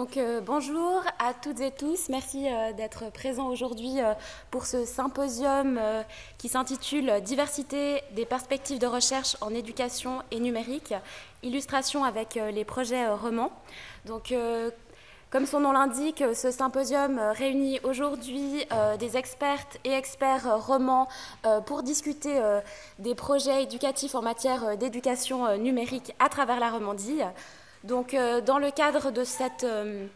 Donc bonjour à toutes et tous, merci d'être présents aujourd'hui pour ce symposium qui s'intitule « Diversité des perspectives de recherche en éducation et numérique, illustration avec les projets Roman ». Donc comme son nom l'indique, ce symposium réunit aujourd'hui des expertes et experts romans pour discuter des projets éducatifs en matière d'éducation numérique à travers la Romandie. Donc, dans le cadre de cette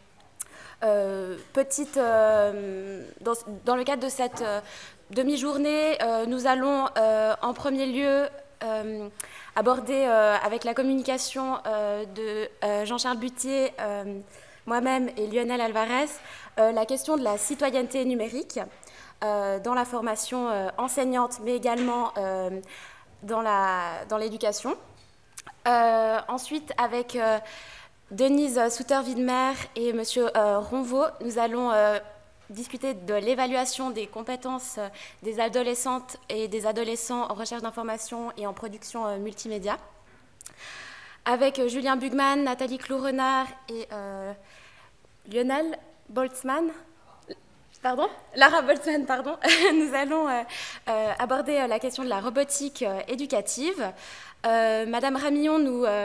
demi-journée, nous allons en premier lieu aborder avec la communication de Jean-Charles Buthier, moi-même et Lionel Alvarez, la question de la citoyenneté numérique dans la formation enseignante, mais également dans l'éducation. Ensuite, avec Denise Souter-Widmer et M. Ronvaux, nous allons discuter de l'évaluation des compétences des adolescentes et des adolescents en recherche d'information et en production multimédia. Avec Julien Bugman, Nathalie Clou-Renard et Lionel Boltzmann, Lara Boltzmann, nous allons aborder la question de la robotique éducative. Madame Ramillon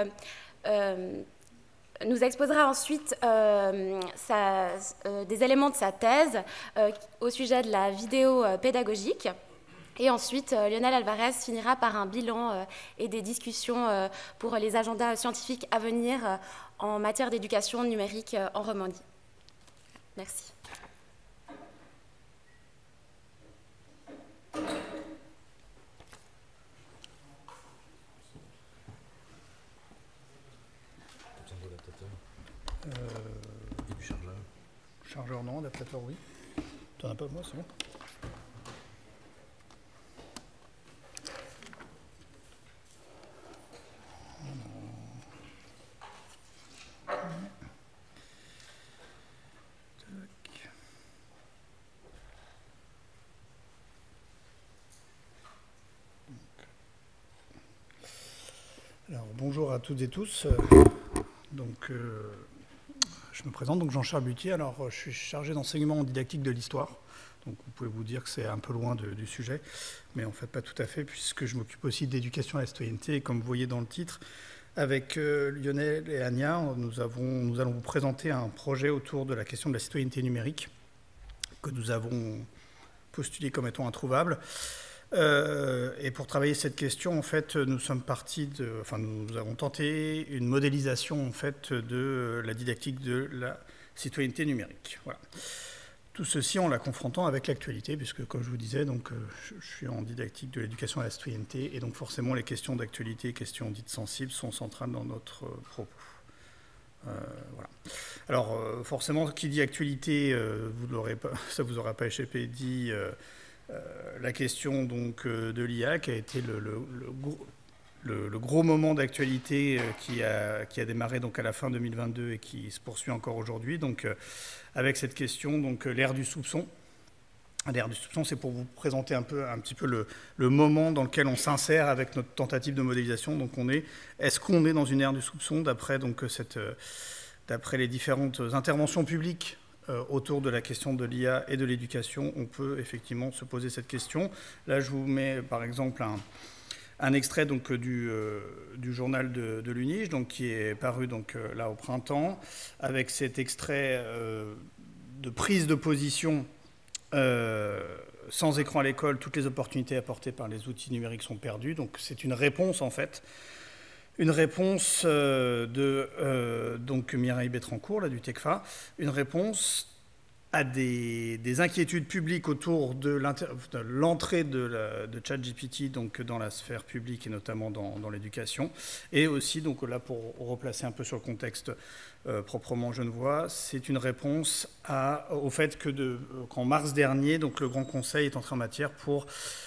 nous exposera ensuite des éléments de sa thèse au sujet de la vidéo pédagogique. Et ensuite, Lionel Alvarez finira par un bilan et des discussions pour les agendas scientifiques à venir en matière d'éducation numérique en Romandie. Merci. Du chargeur. Chargeur non, adaptateur oui. T'en as pas, moi c'est bon. Alors bonjour à toutes et tous. Je me présente, donc Jean-Charles Buthier. Alors, je suis chargé d'enseignement en didactique de l'histoire. Donc, vous pouvez vous dire que c'est un peu loin du sujet, mais en fait, pas tout à fait, puisque je m'occupe aussi d'éducation à la citoyenneté. Et comme vous voyez dans le titre, avec Lionel et Ania, nous allons vous présenter un projet autour de la question de la citoyenneté numérique que nous avons postulé comme étant introuvable. Et pour travailler cette question, en fait, nous avons tenté une modélisation en fait de la didactique de la citoyenneté numérique. Voilà. Tout ceci en la confrontant avec l'actualité, puisque comme je vous disais, donc je suis en didactique de l'éducation à la citoyenneté, et donc forcément les questions d'actualité, questions dites sensibles, sont centrales dans notre propos. Voilà. Alors forcément, qui dit actualité, ça vous aura pas échappé, dit la question donc de l'IA, qui a été le gros moment d'actualité qui a démarré donc à la fin 2022 et qui se poursuit encore aujourd'hui. Donc avec cette question, donc l'ère du soupçon. L'ère du soupçon, c'est pour vous présenter un petit peu le moment dans lequel on s'insère avec notre tentative de modélisation. Donc est-ce qu'on est dans une ère du soupçon d'après les différentes interventions publiques autour de la question de l'IA et de l'éducation, on peut effectivement se poser cette question. Là, je vous mets par exemple un extrait donc, du journal de l'UNIGE, donc, qui est paru donc, là au printemps, avec cet extrait de prise de position sans écran à l'école, toutes les opportunités apportées par les outils numériques sont perdues. Donc c'est une réponse en fait. Une réponse donc Mireille Betrancourt, là, du TECFA, une réponse à des inquiétudes publiques autour de l'entrée de ChatGPT donc, dans la sphère publique et notamment dans l'éducation. Et aussi, donc là, pour replacer un peu sur le contexte proprement genevois, c'est une réponse au fait qu'en mars dernier, donc, le Grand Conseil est entré en matière pour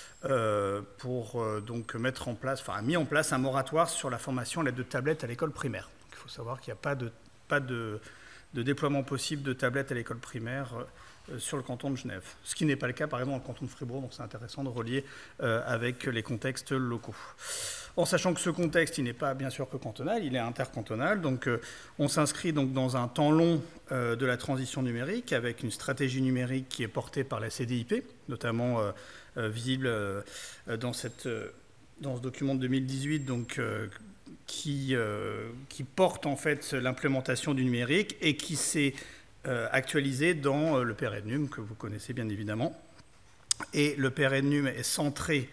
donc mettre en place, a mis en place un moratoire sur la formation à l'aide de tablettes à l'école primaire. Donc, il faut savoir qu'il n'y a pas de déploiement possible de tablettes à l'école primaire sur le canton de Genève. Ce qui n'est pas le cas, par exemple, dans le canton de Fribourg, donc c'est intéressant de relier avec les contextes locaux. En sachant que ce contexte, il n'est pas bien sûr que cantonal, il est intercantonal, donc on s'inscrit donc dans un temps long de la transition numérique, avec une stratégie numérique qui est portée par la CDIP, notamment visible dans ce document de 2018, donc qui porte en fait l'implémentation du numérique et qui s'est actualisé dans le PRNUM, que vous connaissez bien évidemment. Et le PRNUM est centré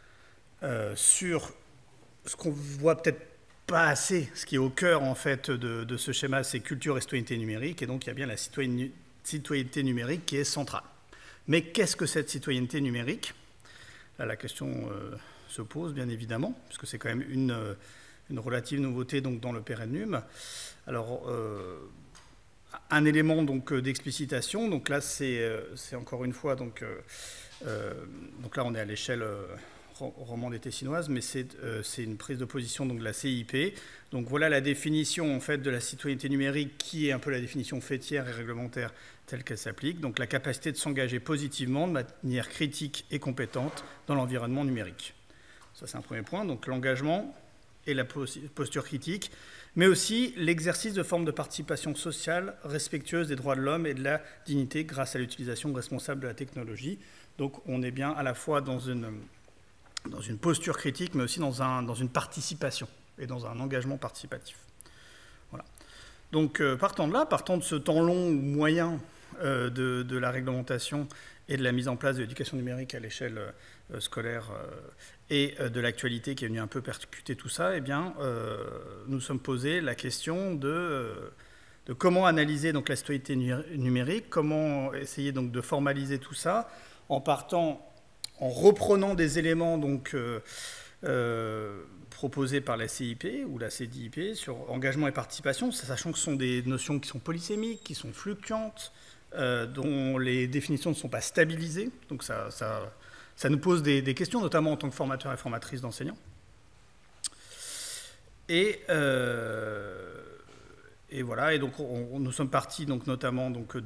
sur ce qu'on voit peut-être pas assez, ce qui est au cœur en fait de ce schéma, c'est culture et citoyenneté numérique, et donc il y a bien la citoyenneté numérique qui est centrale. Mais qu'est-ce que cette citoyenneté numérique? Là, la question se pose bien évidemment, puisque c'est quand même une relative nouveauté donc, dans le PRNUM. Alors, un élément d'explicitation, donc là c'est encore une fois, donc là on est à l'échelle romande et tessinoise, mais c'est une prise de position donc, de la CIP. Donc voilà la définition en fait, de la citoyenneté numérique qui est un peu la définition fêtière et réglementaire telle qu'elle s'applique. Donc la capacité de s'engager positivement, de manière critique et compétente dans l'environnement numérique. Ça c'est un premier point, donc l'engagement et la posture critique, mais aussi l'exercice de formes de participation sociale respectueuse des droits de l'homme et de la dignité grâce à l'utilisation responsable de la technologie. Donc on est bien à la fois dans une posture critique, mais aussi dans une participation et dans un engagement participatif. Voilà. Donc partant de ce temps long ou moyen de la réglementation et de la mise en place de l'éducation numérique à l'échelle scolaire et de l'actualité qui est venue un peu percuter tout ça, eh bien, nous sommes posés la question de comment analyser donc, la citoyenneté numérique, comment essayer donc, de formaliser tout ça en reprenant des éléments donc, proposés par la CIP ou la CDIP sur engagement et participation, sachant que ce sont des notions qui sont polysémiques, qui sont fluctuantes, dont les définitions ne sont pas stabilisées. Donc ça nous pose des questions, notamment en tant que formateur et formatrice d'enseignants. Et voilà, et donc nous sommes partis donc, notamment donc,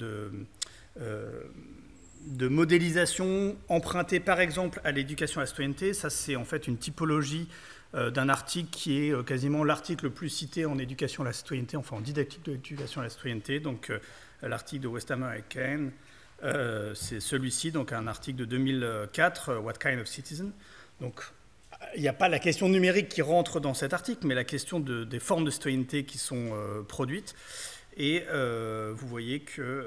de modélisation empruntée par exemple à l'éducation à la citoyenneté. Ça c'est en fait une typologie d'un article qui est quasiment l'article le plus cité en éducation à la citoyenneté, enfin en didactique de l'éducation à la citoyenneté, donc l'article de Westhammer et Kane, c'est celui-ci, donc un article de 2004, What Kind of Citizen. Donc il n'y a pas la question numérique qui rentre dans cet article, mais la question des formes de citoyenneté qui sont produites. Et vous voyez que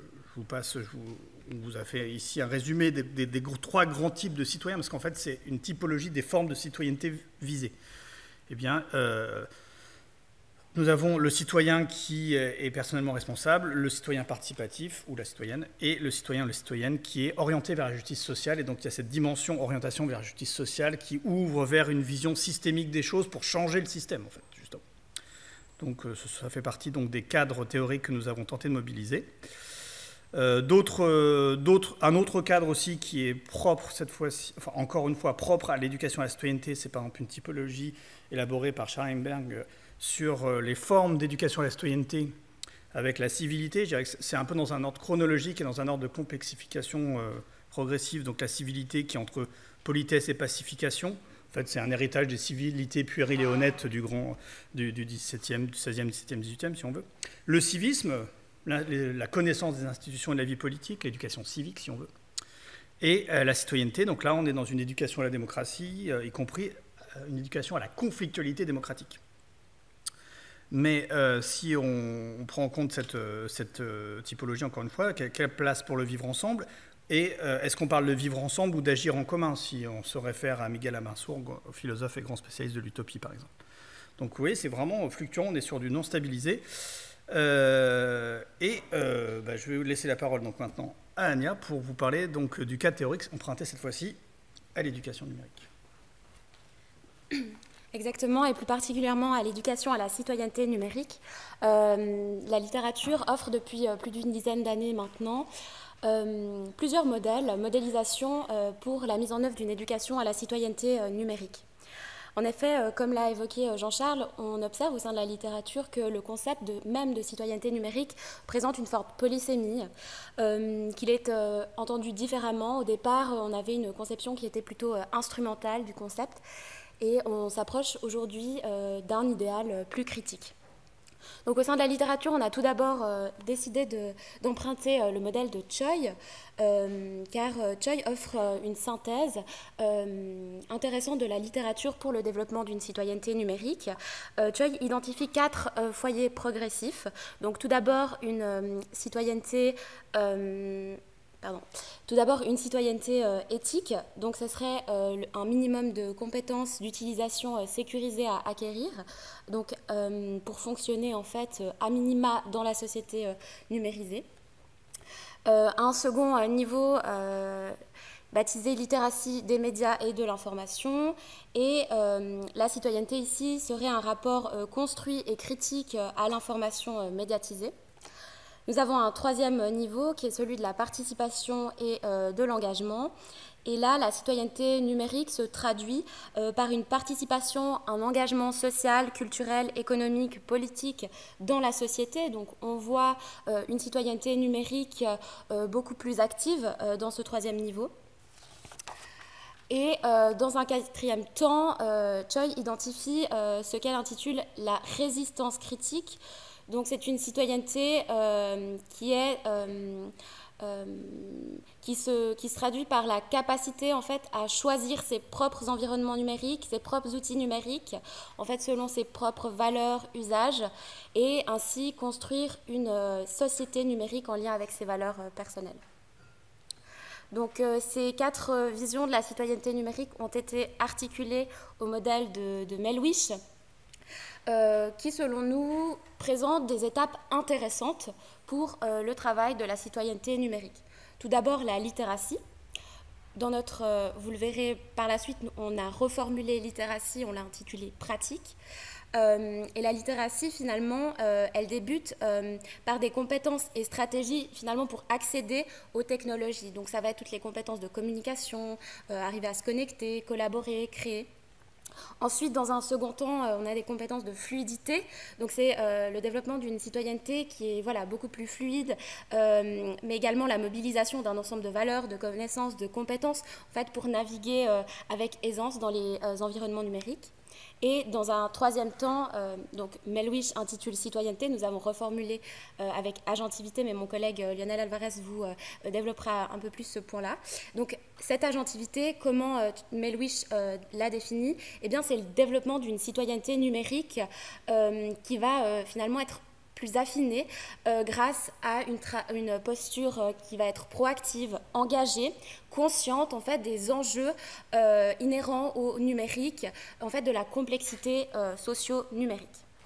on vous a fait ici un résumé des trois grands types de citoyens, parce qu'en fait, c'est une typologie des formes de citoyenneté visées. Eh bien, nous avons le citoyen qui est personnellement responsable, le citoyen participatif, ou la citoyenne, et le citoyen ou la citoyenne qui est orienté vers la justice sociale. Et donc, il y a cette dimension orientation vers la justice sociale qui ouvre vers une vision systémique des choses pour changer le système, en fait, justement. Donc, ça fait partie donc, des cadres théoriques que nous avons tenté de mobiliser. Un autre cadre aussi qui est propre cette fois-ci, enfin encore une fois propre à l'éducation à la citoyenneté, c'est par exemple une typologie élaborée par Scharrenberg sur les formes d'éducation à la citoyenneté avec la civilité. Je dirais que c'est un peu dans un ordre chronologique et dans un ordre de complexification progressive. Donc la civilité qui est entre politesse et pacification. En fait, c'est un héritage des civilités puériles et honnêtes du 16e, 17e, 18e, si on veut. Le civisme, la connaissance des institutions et de la vie politique, l'éducation civique, si on veut. Et la citoyenneté, donc là, on est dans une éducation à la démocratie, y compris une éducation à la conflictualité démocratique. Mais si on prend en compte cette typologie, encore une fois, quelle place pour le vivre ensemble? Et est-ce qu'on parle de vivre ensemble ou d'agir en commun, si on se réfère à Miguel Amarsourg, philosophe et grand spécialiste de l'utopie, par exemple? Donc oui, c'est vraiment fluctuant, on est sur du non stabilisé. Je vais vous laisser la parole donc, maintenant à Ania pour vous parler donc, du cadre théorique emprunté cette fois-ci à l'éducation numérique. Exactement, et plus particulièrement à l'éducation à la citoyenneté numérique. La littérature offre depuis plus d'une dizaine d'années maintenant plusieurs modélisations pour la mise en œuvre d'une éducation à la citoyenneté numérique. En effet, comme l'a évoqué Jean-Charles, on observe au sein de la littérature que le concept même de citoyenneté numérique présente une forte polysémie, qu'il est entendu différemment. Au départ, on avait une conception qui était plutôt instrumentale du concept, et on s'approche aujourd'hui d'un idéal plus critique. Donc, au sein de la littérature, on a tout d'abord décidé d'emprunter le modèle de Choi, car Choi offre une synthèse intéressante de la littérature pour le développement d'une citoyenneté numérique. Choi identifie 4 foyers progressifs. Donc, tout d'abord, une citoyenneté... Tout d'abord, une citoyenneté éthique, donc ce serait un minimum de compétences d'utilisation sécurisées à acquérir, donc pour fonctionner en fait à minima dans la société numérisée. Un second niveau baptisé littératie des médias et de l'information, et la citoyenneté ici serait un rapport construit et critique à l'information médiatisée. Nous avons un troisième niveau qui est celui de la participation et de l'engagement. Et là, la citoyenneté numérique se traduit par une participation, un engagement social, culturel, économique, politique dans la société. Donc on voit une citoyenneté numérique beaucoup plus active dans ce troisième niveau. Et dans un quatrième temps, Choi identifie ce qu'elle intitule la résistance critique. Donc c'est une citoyenneté qui se traduit par la capacité en fait à choisir ses propres environnements numériques, ses propres outils numériques, en fait selon ses propres valeurs, usages, et ainsi construire une société numérique en lien avec ses valeurs personnelles. Donc ces 4 visions de la citoyenneté numérique ont été articulées au modèle de Melwish, qui, selon nous, présente des étapes intéressantes pour le travail de la citoyenneté numérique. Tout d'abord, la littératie. Dans notre, vous le verrez par la suite, on a reformulé littératie, on l'a intitulé pratique. Et la littératie, finalement, elle débute par des compétences et stratégies, finalement, pour accéder aux technologies. Donc, ça va être toutes les compétences de communication, arriver à se connecter, collaborer, créer. Ensuite, dans un second temps, on a des compétences de fluidité. Donc, c'est le développement d'une citoyenneté qui est beaucoup plus fluide, mais également la mobilisation d'un ensemble de valeurs, de connaissances, de compétences, en fait, pour naviguer avec aisance dans les environnements numériques. Et dans un troisième temps, donc Melwish intitule citoyenneté, nous avons reformulé avec agentivité, mais mon collègue Lionel Alvarez vous développera un peu plus ce point-là. Donc cette agentivité, comment Melwish l'a définie? Eh bien, c'est le développement d'une citoyenneté numérique qui va finalement être plus affinée grâce à une posture qui va être proactive, engagée, consciente en fait des enjeux inhérents au numérique, en fait de la complexité socio-numérique.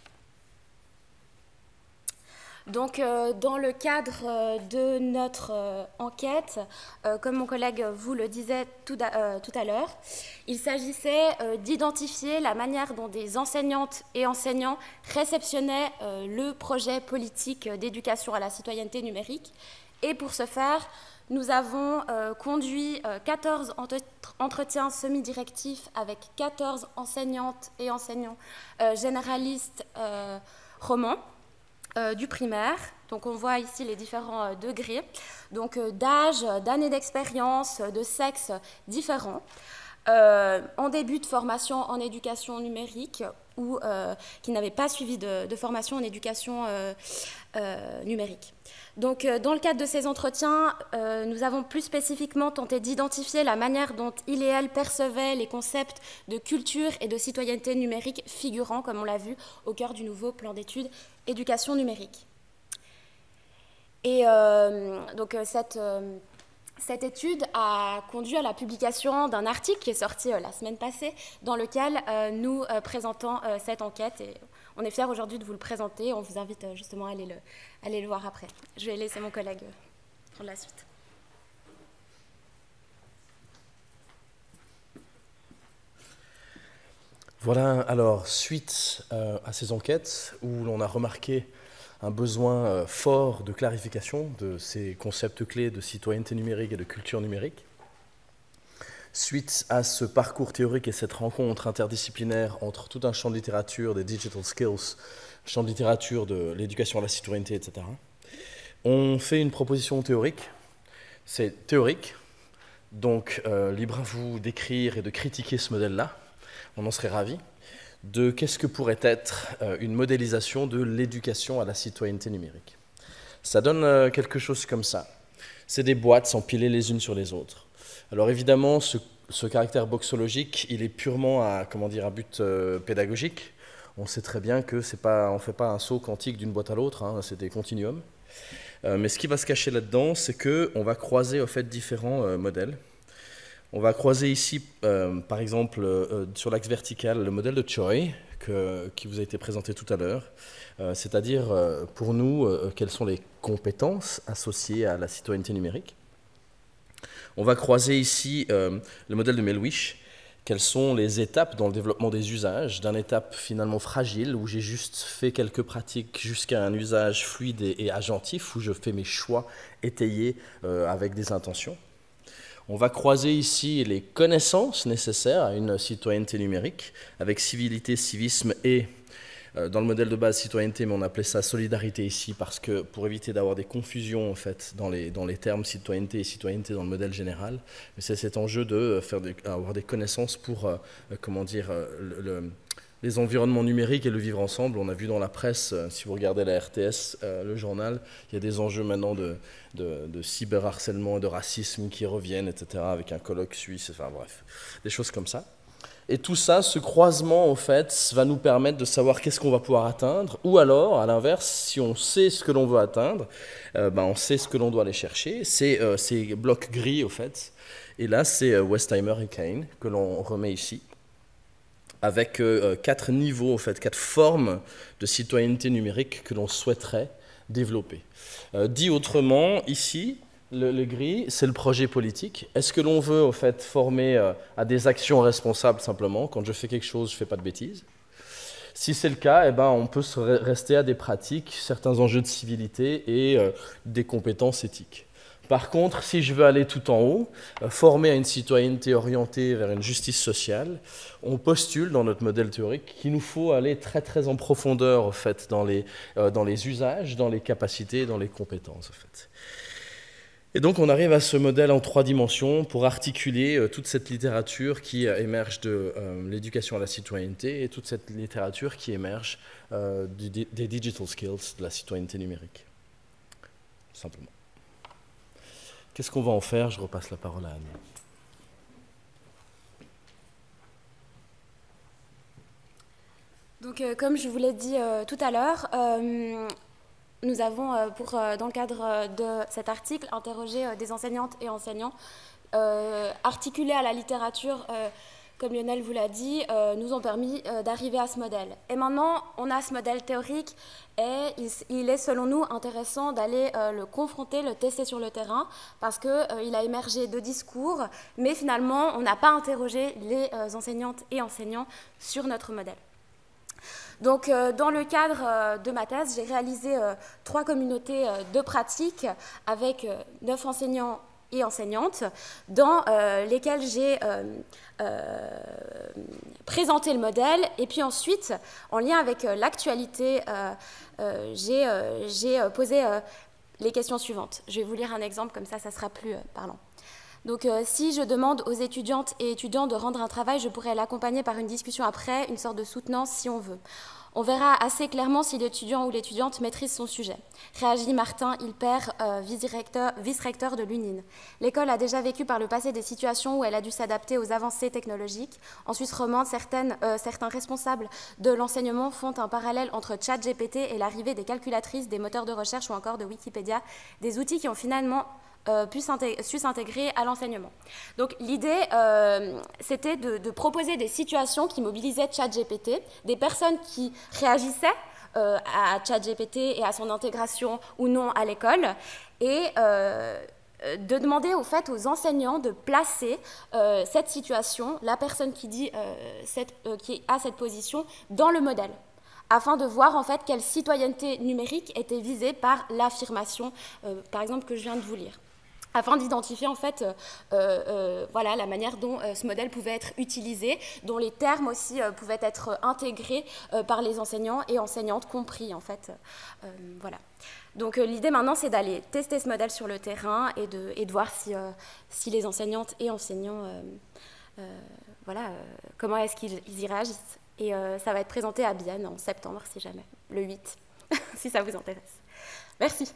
Donc, dans le cadre de notre enquête, comme mon collègue vous le disait tout à l'heure, il s'agissait d'identifier la manière dont des enseignantes et enseignants réceptionnaient le projet politique d'éducation à la citoyenneté numérique. Et pour ce faire, nous avons conduit 14 entretiens semi-directifs avec 14 enseignantes et enseignants généralistes romans. Du primaire, donc on voit ici les différents degrés, donc d'âge, d'années d'expérience, de sexe différents, en début de formation en éducation numérique ou qui n'avaient pas suivi de formation en éducation numérique. Donc, dans le cadre de ces entretiens, nous avons plus spécifiquement tenté d'identifier la manière dont il et elle percevaient les concepts de culture et de citoyenneté numérique figurant, comme on l'a vu, au cœur du nouveau plan d'études éducation numérique. Et donc, cette étude a conduit à la publication d'un article qui est sorti la semaine passée, dans lequel nous présentons cette enquête. Et on est fiers aujourd'hui de vous le présenter. On vous invite justement à aller le voir après. Je vais laisser mon collègue prendre la suite. Voilà, alors, suite à ces enquêtes où l'on a remarqué un besoin fort de clarification de ces concepts clés de citoyenneté numérique et de culture numérique, suite à ce parcours théorique et cette rencontre interdisciplinaire entre tout un champ de littérature, des digital skills, champ de littérature de l'éducation à la citoyenneté, etc., on fait une proposition théorique. C'est théorique, donc libre à vous d'écrire et de critiquer ce modèle-là, on en serait ravis, de qu'est-ce que pourrait être une modélisation de l'éducation à la citoyenneté numérique. Ça donne quelque chose comme ça. C'est des boîtes empilées les unes sur les autres. Alors évidemment, ce caractère boxologique, il est purement à but pédagogique. On sait très bien que on ne fait pas un saut quantique d'une boîte à l'autre, hein, c'est des continuums. Mais ce qui va se cacher là-dedans, c'est qu'on va croiser en fait différents modèles. On va croiser ici, par exemple, sur l'axe vertical, le modèle de Choi, qui vous a été présenté tout à l'heure, c'est-à-dire, pour nous, quelles sont les compétences associées à la citoyenneté numérique. On va croiser ici le modèle de Melwish, quelles sont les étapes dans le développement des usages, d'une étape finalement fragile, où j'ai juste fait quelques pratiques jusqu'à un usage fluide et agentif, où je fais mes choix étayés avec des intentions. On va croiser ici les connaissances nécessaires à une citoyenneté numérique, avec civilité, civisme et, dans le modèle de base citoyenneté, mais on appelait ça solidarité ici, parce que pour éviter d'avoir des confusions en fait, dans les termes citoyenneté et citoyenneté dans le modèle général, c'est cet enjeu de avoir des connaissances pour, les environnements numériques et le vivre ensemble. On a vu dans la presse, si vous regardez la RTS, le journal, il y a des enjeux maintenant de cyberharcèlement et de racisme qui reviennent, etc., avec un colloque suisse, enfin bref, des choses comme ça. Et tout ça, ce croisement, en fait, va nous permettre de savoir qu'est-ce qu'on va pouvoir atteindre, ou alors, à l'inverse, si on sait ce que l'on veut atteindre, on sait ce que l'on doit aller chercher. C'est ces blocs gris, au fait. Et là, c'est Westheimer et Kane que l'on remet ici, avec 4 niveaux, en fait, 4 formes de citoyenneté numérique que l'on souhaiterait développer. Dit autrement, ici, le gris, c'est le projet politique. Est-ce que l'on veut, en fait, former à des actions responsables, simplement? Quand je fais quelque chose, je ne fais pas de bêtises. Si c'est le cas, on peut rester à des pratiques, certains enjeux de civilité et des compétences éthiques. Par contre, si je veux aller tout en haut, former à une citoyenneté orientée vers une justice sociale, on postule dans notre modèle théorique qu'il nous faut aller très très en profondeur en fait, dans les usages, dans les capacités, dans les compétences. En fait. Et donc on arrive à ce modèle en 3 dimensions pour articuler toute cette littérature qui émerge de l'éducation à la citoyenneté et toute cette littérature qui émerge des digital skills, de la citoyenneté numérique, simplement. Qu'est-ce qu'on va en faire? Je repasse la parole à Anne. Donc, comme je vous l'ai dit tout à l'heure, nous avons, dans le cadre de cet article, interrogé des enseignantes et enseignants, articulés à la littérature, comme Lionel vous l'a dit, nous ont permis d'arriver à ce modèle. Et maintenant, on a ce modèle théorique et il est, selon nous, intéressant d'aller le confronter, le tester sur le terrain, parce qu'il a émergé de discours, mais finalement, on n'a pas interrogé les enseignantes et enseignants sur notre modèle. Donc, dans le cadre de ma thèse, j'ai réalisé 3 communautés de pratique avec 9 enseignants et enseignantes, dans lesquelles j'ai présenté le modèle, et puis ensuite, en lien avec l'actualité, j'ai posé les questions suivantes. Je vais vous lire un exemple, comme ça sera plus parlant. Donc, si je demande aux étudiantes et étudiants de rendre un travail, je pourrais l'accompagner par une discussion après, une sorte de soutenance si on veut. On verra assez clairement si l'étudiant ou l'étudiante maîtrise son sujet. Réagit Martin Hilpert, vice-recteur de l'UNIN. L'école a déjà vécu par le passé des situations où elle a dû s'adapter aux avancées technologiques. En Suisse romande, certains responsables de l'enseignement font un parallèle entre ChatGPT et l'arrivée des calculatrices, des moteurs de recherche ou encore de Wikipédia, des outils qui ont finalement su s'intégrer à l'enseignement. Donc l'idée, c'était de proposer des situations qui mobilisaient ChatGPT, des personnes qui réagissaient à ChatGPT et à son intégration ou non à l'école, et de demander au fait aux enseignants de placer cette situation, la personne qui a cette position, dans le modèle, afin de voir en fait quelle citoyenneté numérique était visée par l'affirmation, par exemple, que je viens de vous lire. afin d'identifier en fait voilà, la manière dont ce modèle pouvait être utilisé, dont les termes aussi pouvaient être intégrés par les enseignants et enseignantes compris en fait. Voilà. Donc l'idée maintenant c'est d'aller tester ce modèle sur le terrain et de voir si les enseignantes et enseignants, voilà, comment est-ce qu'ils y réagissent. Et ça va être présenté à Bienne en septembre si jamais, le 8, si ça vous intéresse. Merci.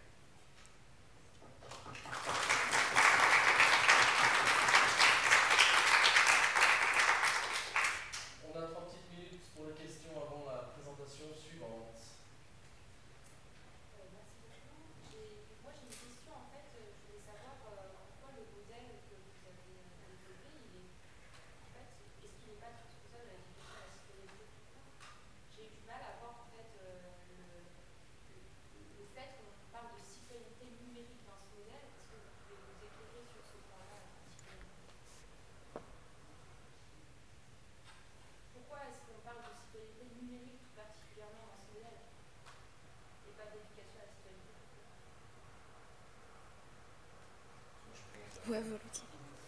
Ouais, volontiers.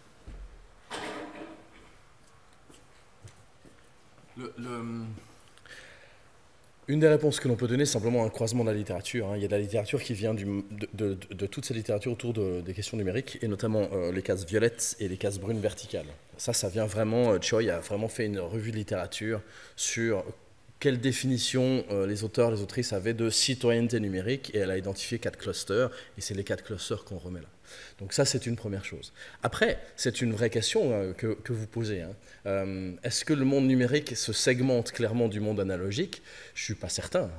Une des réponses que l'on peut donner, c'est simplement un croisement de la littérature. Il y a de la littérature qui vient de toute cette littérature autour des questions numériques, et notamment les cases violettes et les cases brunes verticales. Ça vient vraiment, Choi a vraiment fait une revue de littérature sur quelle définition les auteurs, les autrices avaient de citoyenneté numérique, et elle a identifié 4 clusters, et c'est les 4 clusters qu'on remet là. Donc ça, c'est une première chose. Après, c'est une vraie question que vous posez. Est-ce que le monde numérique se segmente clairement du monde analogique? Je ne suis pas certain.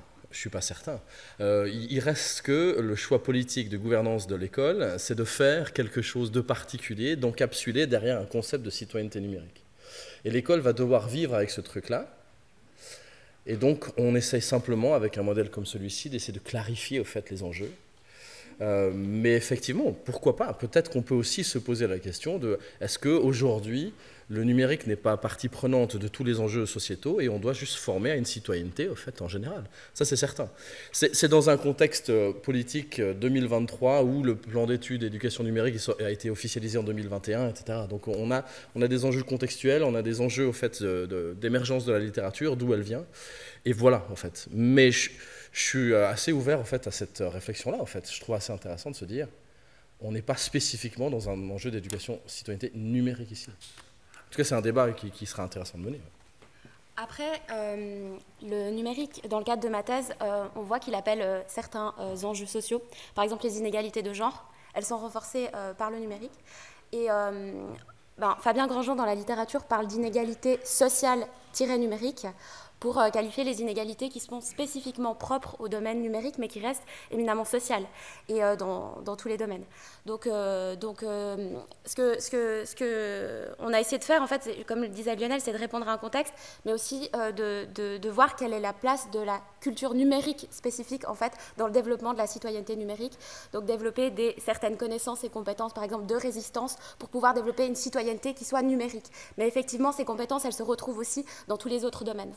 Il reste que le choix politique de gouvernance de l'école, c'est de faire quelque chose de particulier, d'encapsuler derrière un concept de citoyenneté numérique. Et l'école va devoir vivre avec ce truc-là. Et donc, on essaye simplement, avec un modèle comme celui-ci, d'essayer de clarifier au fait les enjeux. Mais effectivement, pourquoi pas? Peut-être qu'on peut aussi se poser la question de est-ce qu'aujourd'hui, le numérique n'est pas partie prenante de tous les enjeux sociétaux et on doit juste former à une citoyenneté au fait, en général. Ça, c'est certain. C'est dans un contexte politique 2023 où le plan d'études d'éducation numérique a été officialisé en 2021, etc. Donc on a des enjeux contextuels, on a des enjeux au fait, d'émergence de la littérature, d'où elle vient. Et voilà, en fait. Mais je suis assez ouvert en fait, à cette réflexion-là. En fait. Je trouve assez intéressant de se dire on n'est pas spécifiquement dans un enjeu d'éducation citoyenneté numérique ici. En tout cas, c'est un débat qui sera intéressant de mener. Après, le numérique, dans le cadre de ma thèse, on voit qu'il appelle certains enjeux sociaux. Par exemple, les inégalités de genre, elles sont renforcées par le numérique. Et Fabien Grandjean, dans la littérature, parle d'inégalités sociales-numériques pour qualifier les inégalités qui sont spécifiquement propres au domaine numérique, mais qui restent éminemment sociales et dans tous les domaines. Donc, ce que on a essayé de faire, en fait, comme le disait Lionel, c'est de répondre à un contexte, mais aussi de voir quelle est la place de la culture numérique spécifique, en fait, dans le développement de la citoyenneté numérique. Donc, développer certaines connaissances et compétences, par exemple, de résistance, pour pouvoir développer une citoyenneté qui soit numérique. Mais effectivement, ces compétences, elles se retrouvent aussi dans tous les autres domaines.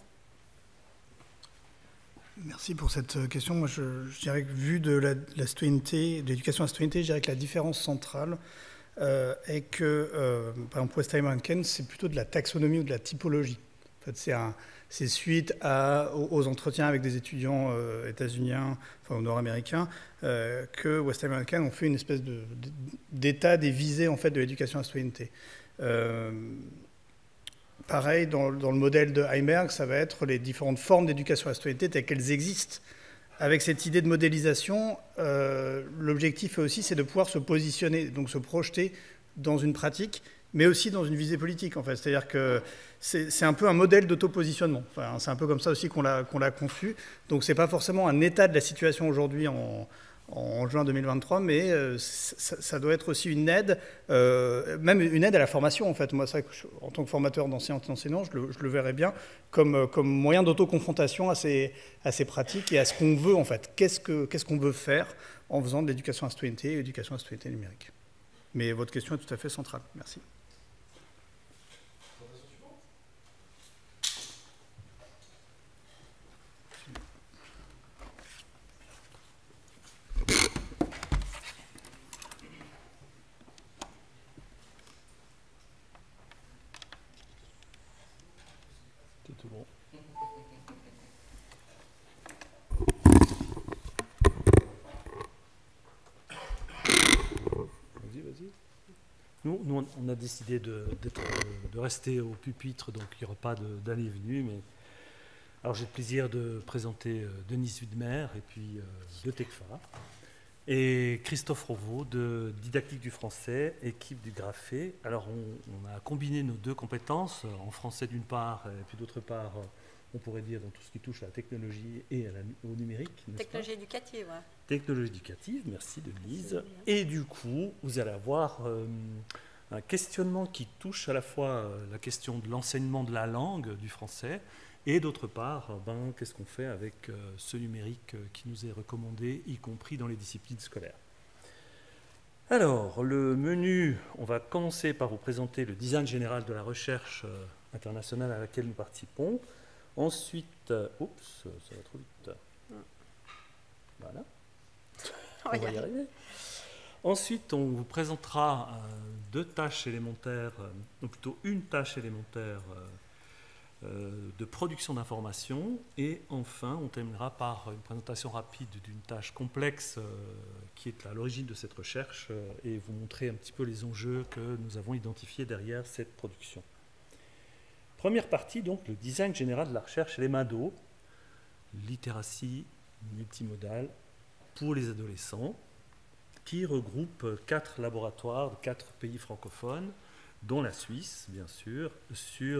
Merci pour cette question. Moi, je dirais que vu de la citoyenneté, de l'éducation à la citoyenneté, je dirais que la différence centrale est que, par exemple, Westheimer and Ken, c'est plutôt de la taxonomie ou de la typologie. En fait, c'est suite aux entretiens avec des étudiants états-uniens, enfin nord-américains, que Westheimer and Ken ont fait une espèce d'état des visées en fait, de l'éducation à la citoyenneté. Pareil, dans le modèle de Heimberg, ça va être les différentes formes d'éducation à la citoyenneté telles qu'elles existent. Avec cette idée de modélisation, l'objectif aussi, c'est de pouvoir se positionner, donc se projeter dans une pratique, mais aussi dans une visée politique, en fait. C'est-à-dire que c'est un peu un modèle d'autopositionnement. Enfin, c'est un peu comme ça aussi qu'on l'a conçu. Donc, ce n'est pas forcément un état de la situation aujourd'hui en juin 2023, mais ça doit être aussi une aide, même une aide à la formation, en fait. Moi, en tant que formateur d'enseignants, je le verrais bien comme moyen d'autoconfrontation à ces pratiques et à ce qu'on veut, en fait. Qu'est-ce qu'on veut faire en faisant de l'éducation à la citoyenneté et l'éducation à la citoyenneté numérique. Mais votre question est tout à fait centrale. Merci. tout bon. Vas-y. Nous, on a décidé de rester au pupitre, donc il n'y aura pas d'aller et venue. Mais... Alors j'ai le plaisir de présenter Denise Widmer et puis de TECFA. Et Christophe Rovaux de Didactique du français, équipe du Graphé. Alors on a combiné nos deux compétences, en français d'une part, et puis d'autre part, on pourrait dire dans tout ce qui touche à la technologie et au numérique. Technologie éducative, ouais. Technologie éducative, merci Denise. Et du coup, vous allez avoir un questionnement qui touche à la fois la question de l'enseignement de la langue du français, et d'autre part, qu'est-ce qu'on fait avec ce numérique qui nous est recommandé, y compris dans les disciplines scolaires. Alors, le menu, on va commencer par vous présenter le design général de la recherche internationale à laquelle nous participons. Ensuite, oups, ça va trop vite. Voilà. On va y arriver. Ensuite, on vous présentera deux tâches élémentaires, ou plutôt une tâche élémentaire de production d'informations, et enfin on terminera par une présentation rapide d'une tâche complexe qui est à l'origine de cette recherche et vous montrer un petit peu les enjeux que nous avons identifiés derrière cette production. Première partie, donc le design général de la recherche et les MADO, littératie multimodale pour les adolescents, qui regroupe 4 laboratoires de 4 pays francophones, dont la Suisse, bien sûr, sur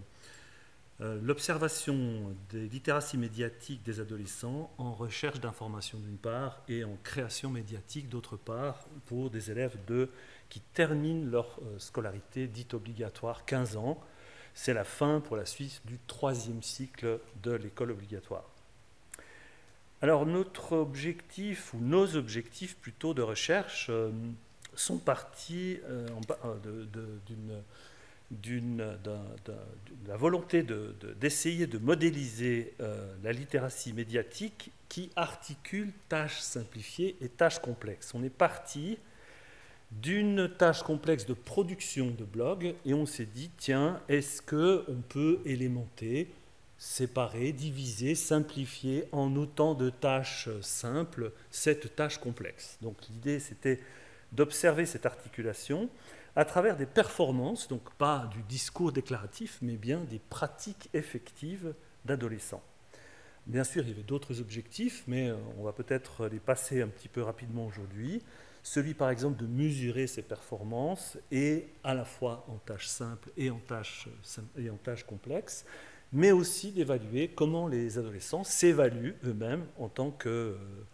l'observation des littératies médiatiques des adolescents en recherche d'informations d'une part et en création médiatique d'autre part pour des élèves qui terminent leur scolarité dite obligatoire 15 ans. C'est la fin pour la Suisse du 3e cycle de l'école obligatoire. Alors notre objectif, ou nos objectifs plutôt de recherche, sont partis de la volonté d'essayer de modéliser la littératie médiatique qui articule tâches simplifiées et tâches complexes. On est parti d'une tâche complexe de production de blog et on s'est dit, tiens, est-ce qu'on peut élémenter, séparer, diviser, simplifier en autant de tâches simples cette tâche complexe. Donc l'idée, c'était d'observer cette articulation à travers des performances, donc pas du discours déclaratif, mais bien des pratiques effectives d'adolescents. Bien sûr, il y avait d'autres objectifs, mais on va peut-être les passer un petit peu rapidement aujourd'hui. Celui, par exemple, de mesurer ces performances, et à la fois en tâches simples et en tâches complexes, mais aussi d'évaluer comment les adolescents s'évaluent eux-mêmes en tant que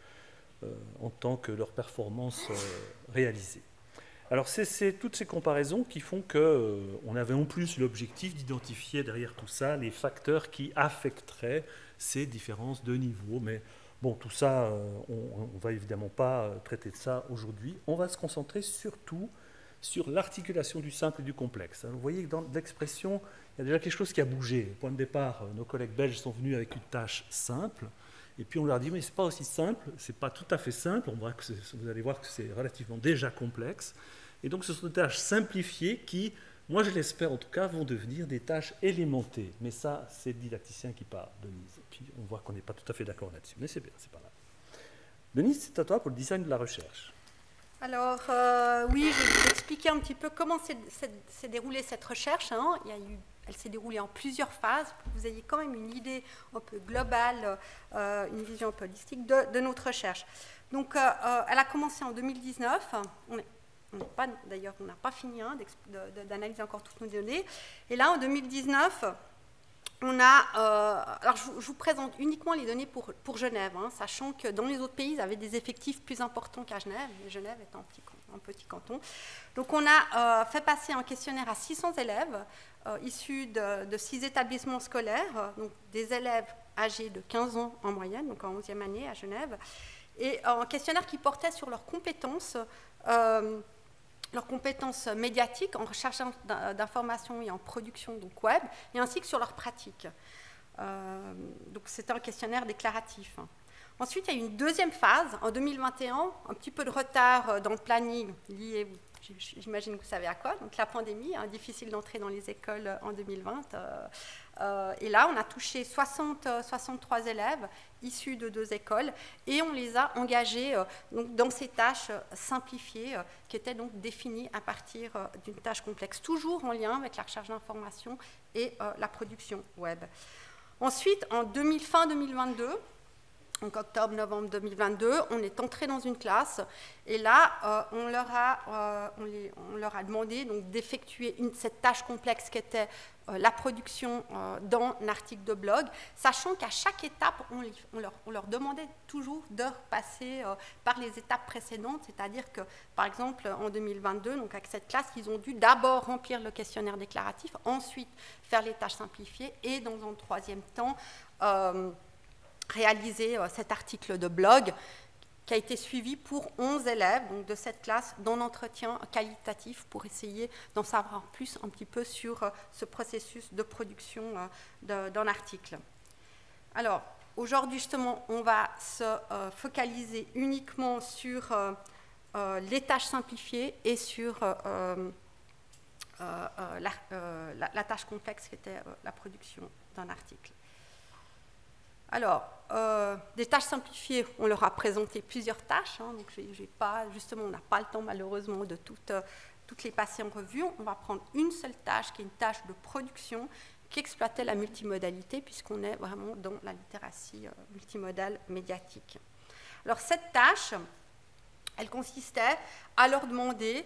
leurs performances réalisées. Alors c'est toutes ces comparaisons qui font qu'on avait en plus l'objectif d'identifier derrière tout ça les facteurs qui affecteraient ces différences de niveau. Mais bon, tout ça, on ne va évidemment pas traiter de ça aujourd'hui. On va se concentrer surtout sur l'articulation du simple et du complexe. Alors, vous voyez que dans l'expression, il y a déjà quelque chose qui a bougé. Au point de départ, nos collègues belges sont venus avec une tâche simple. Et puis on leur dit, mais ce n'est pas aussi simple, ce n'est pas tout à fait simple, vous allez voir que c'est relativement déjà complexe. Et donc ce sont des tâches simplifiées qui, moi je l'espère en tout cas, vont devenir des tâches élémentées. Mais ça, c'est le didacticien qui parle, Denise. Et puis on voit qu'on n'est pas tout à fait d'accord là-dessus, mais c'est bien, c'est pas grave. Denise, c'est à toi pour le design de la recherche. Alors oui, je vais vous expliquer un petit peu comment s'est déroulée cette recherche. Hein. Elle s'est déroulée en plusieurs phases pour que vous ayez quand même une idée un peu globale, une vision un peu holistique de notre recherche. Donc, elle a commencé en 2019. D'ailleurs, on n'a pas fini d'analyser encore toutes nos données. Et là, en 2019, on a... alors, je vous présente uniquement les données pour Genève, hein, sachant que dans les autres pays, ils avaient des effectifs plus importants qu'à Genève, Genève étant un petit canton. Donc, on a fait passer un questionnaire à 600 élèves issus de 6 établissements scolaires, donc des élèves âgés de 15 ans en moyenne, donc en 11e année à Genève, et un questionnaire qui portait sur leurs compétences médiatiques en recherche d'informations et en production donc web, et ainsi que sur leurs pratiques. Donc c'était un questionnaire déclaratif. Ensuite, il y a eu une deuxième phase, en 2021, un petit peu de retard dans le planning lié j'imagine que vous savez à quoi. Donc la pandémie, difficile d'entrer dans les écoles en 2020. Et là, on a touché 63 élèves issus de 2 écoles et on les a engagés donc, dans ces tâches simplifiées qui étaient donc définies à partir d'une tâche complexe, toujours en lien avec la recherche d'informations et la production web. Ensuite, en fin 2022, donc octobre-novembre 2022, on est entré dans une classe et là, on leur a demandé d'effectuer cette tâche complexe qui était la production d'un article de blog, sachant qu'à chaque étape, on leur demandait toujours de repasser par les étapes précédentes, c'est-à-dire que, par exemple, en 2022, donc avec cette classe, ils ont dû d'abord remplir le questionnaire déclaratif, ensuite faire les tâches simplifiées et, dans un troisième temps, réaliser cet article de blog qui a été suivi pour 11 élèves donc de cette classe d'un entretien qualitatif pour essayer d'en savoir plus un petit peu sur ce processus de production d'un article. Alors, aujourd'hui, justement, on va se focaliser uniquement sur les tâches simplifiées et sur la tâche complexe qui était la production d'un article. Alors, des tâches simplifiées, on leur a présenté plusieurs tâches, donc justement, on n'a pas le temps malheureusement de toutes les passer en revue. On va prendre une seule tâche, qui est une tâche de production, qui exploitait la multimodalité, puisqu'on est vraiment dans la littératie multimodale médiatique. Alors, cette tâche, elle consistait à leur demander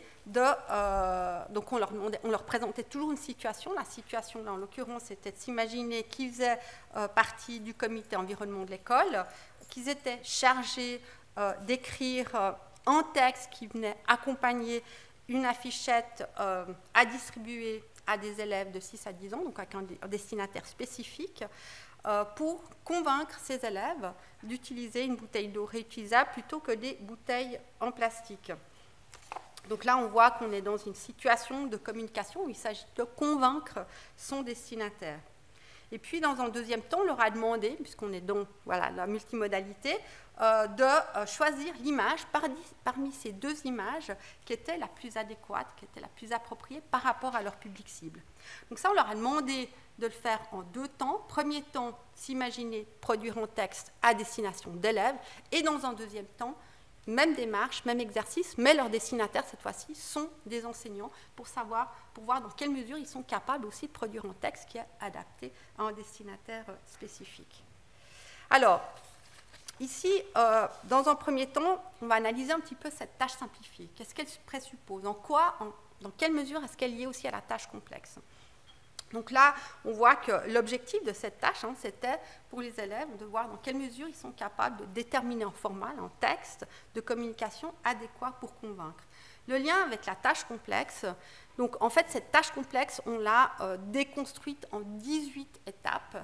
donc on leur présentait toujours une situation. La situation, là, en l'occurrence, c'était de s'imaginer qu'ils faisaient partie du comité environnement de l'école, qu'ils étaient chargés d'écrire un texte qui venait accompagner une affichette à distribuer à des élèves de 6 à 10 ans, donc avec un destinataire spécifique, pour convaincre ces élèves d'utiliser une bouteille d'eau réutilisable plutôt que des bouteilles en plastique. Donc là, on voit qu'on est dans une situation de communication où il s'agit de convaincre son destinataire. Et puis, dans un deuxième temps, on leur a demandé, puisqu'on est dans la multimodalité, de choisir l'image parmi ces 2 images qui était la plus adéquate, qui était la plus appropriée par rapport à leur public cible. Donc ça, on leur a demandé de le faire en 2 temps. Premier temps, s'imaginer produire un texte à destination d'élèves, et dans un deuxième temps, même démarche, même exercice, mais leurs destinataires, cette fois-ci, sont des enseignants pour voir dans quelle mesure ils sont capables aussi de produire un texte qui est adapté à un destinataire spécifique. Alors, ici, dans un premier temps, on va analyser un petit peu cette tâche simplifiée. Qu'est-ce qu'elle présuppose? Dans quelle mesure est-ce qu'elle est liée aussi à la tâche complexe? Donc là, on voit que l'objectif de cette tâche, c'était pour les élèves de voir dans quelle mesure ils sont capables de déterminer en format, en texte, de communication adéquat pour convaincre. Le lien avec la tâche complexe, donc en fait, cette tâche complexe, on l'a déconstruite en 18 étapes,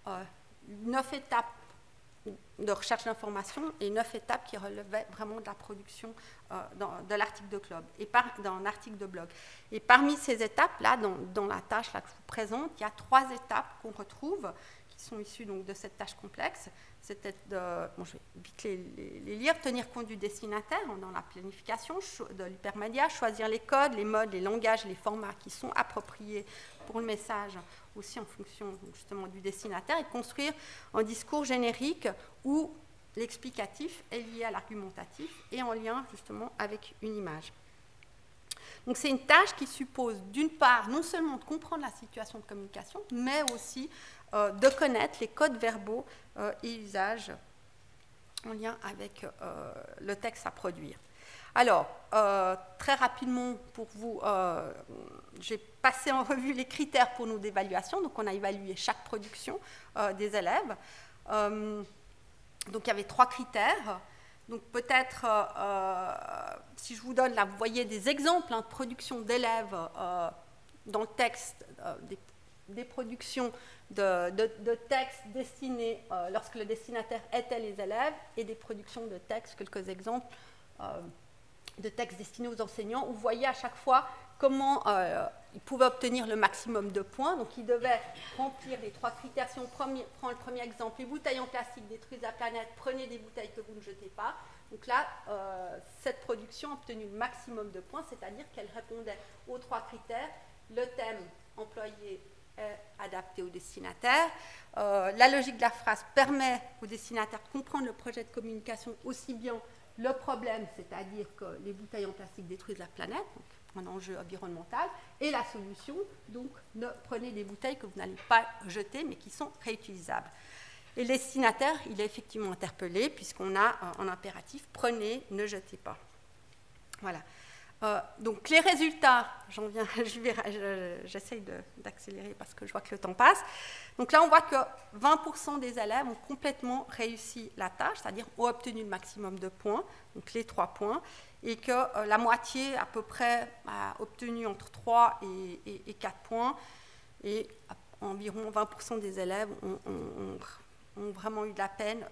9 étapes de recherche d'information et 9 étapes qui relevaient vraiment de la production de l'article de blog d'un article de blog. Et parmi ces étapes-là, dans la tâche là, que je vous présente, il y a 3 étapes qu'on retrouve, qui sont issues donc, de cette tâche complexe. C'était je vais vite les lire, tenir compte du destinataire dans la planification de l'hypermédia, choisir les codes, les modes, les langages, les formats qui sont appropriés pour le message, aussi en fonction justement du destinataire, et construire un discours générique où l'explicatif est lié à l'argumentatif et en lien justement avec une image. Donc c'est une tâche qui suppose d'une part non seulement de comprendre la situation de communication, mais aussi de connaître les codes verbaux et usages en lien avec le texte à produire. Alors, très rapidement pour vous, j'ai passé en revue les critères pour nous d'évaluation. Donc on a évalué chaque production des élèves. Donc il y avait 3 critères. Donc peut-être, si je vous donne là, vous voyez des exemples de production d'élèves dans le texte, des productions de textes destinés lorsque le destinataire était les élèves, et des productions de textes, quelques exemples de textes destinés aux enseignants, où vous voyez à chaque fois comment ils pouvaient obtenir le maximum de points. Donc ils devaient remplir les 3 critères. Si on prend le premier exemple, les bouteilles en plastique détruisent la planète, prenez des bouteilles que vous ne jetez pas. Donc là, cette production a obtenu le maximum de points, c'est-à-dire qu'elle répondait aux 3 critères. Le thème employé est adapté au destinataire. La logique de la phrase permet au destinataire de comprendre le projet de communication aussi bien le problème, c'est-à-dire que les bouteilles en plastique détruisent la planète, donc un enjeu environnemental, et la solution, donc ne prenez des bouteilles que vous n'allez pas jeter, mais qui sont réutilisables. Et le destinataire, il est effectivement interpellé, puisqu'on a en impératif, prenez, ne jetez pas. Voilà. Donc les résultats, j'en viens, j'essaye d'accélérer parce que je vois que le temps passe. Donc là, on voit que 20% des élèves ont complètement réussi la tâche, c'est-à-dire ont obtenu le maximum de points, donc les 3 points, et que la moitié à peu près a obtenu entre 3 et 4 points, et environ 20% des élèves ont vraiment eu de la peine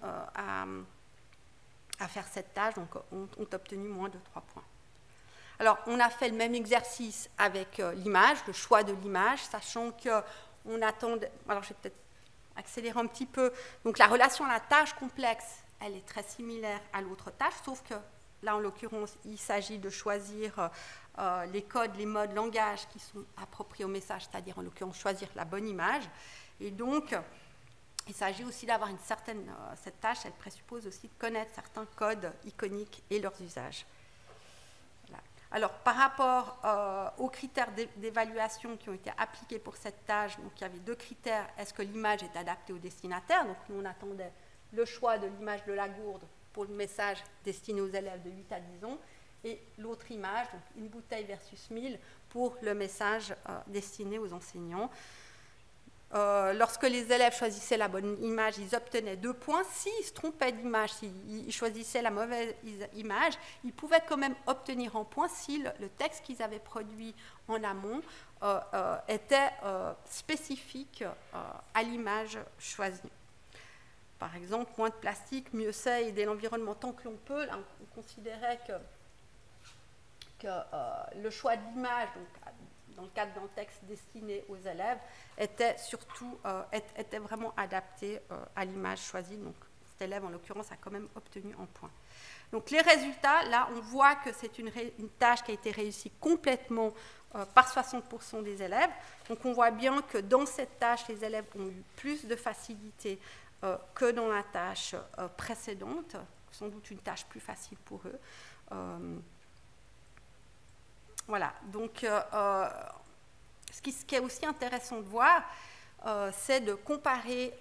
à faire cette tâche, donc ont obtenu moins de 3 points. Alors, on a fait le même exercice avec l'image, le choix de l'image, sachant qu'on attend... Alors, je vais peut-être accélérer un petit peu. Donc, la relation à la tâche complexe, elle est très similaire à l'autre tâche, sauf que là, en l'occurrence, il s'agit de choisir les codes, les modes, langage qui sont appropriés au message, c'est-à-dire, en l'occurrence, choisir la bonne image. Et donc, il s'agit aussi d'avoir une certaine... cette tâche, elle présuppose aussi de connaître certains codes iconiques et leurs usages. Alors, par rapport aux critères d'évaluation qui ont été appliqués pour cette tâche, donc il y avait 2 critères. Est-ce que l'image est adaptée au destinataire? Donc, nous, on attendait le choix de l'image de la gourde pour le message destiné aux élèves de 8 à 10 ans, et l'autre image, donc une bouteille versus 1000, pour le message destiné aux enseignants. Lorsque les élèves choisissaient la bonne image, ils obtenaient 2 points. S'ils se trompaient d'image, s'ils choisissaient la mauvaise image, ils pouvaient quand même obtenir un point si le texte qu'ils avaient produit en amont était spécifique à l'image choisie. Par exemple, moins de plastique, mieux c'est, aider l'environnement tant que l'on peut. Là, on considérait que le choix de l'image, donc dans le cadre d'un texte destiné aux élèves, était vraiment adapté à l'image choisie. Donc, cet élève, en l'occurrence, a quand même obtenu un point. Donc, les résultats, là, on voit que c'est une tâche qui a été réussie complètement par 60% des élèves. Donc, on voit bien que dans cette tâche, les élèves ont eu plus de facilité que dans la tâche précédente, sans doute une tâche plus facile pour eux. Voilà, donc ce qui est aussi intéressant de voir, c'est de comparer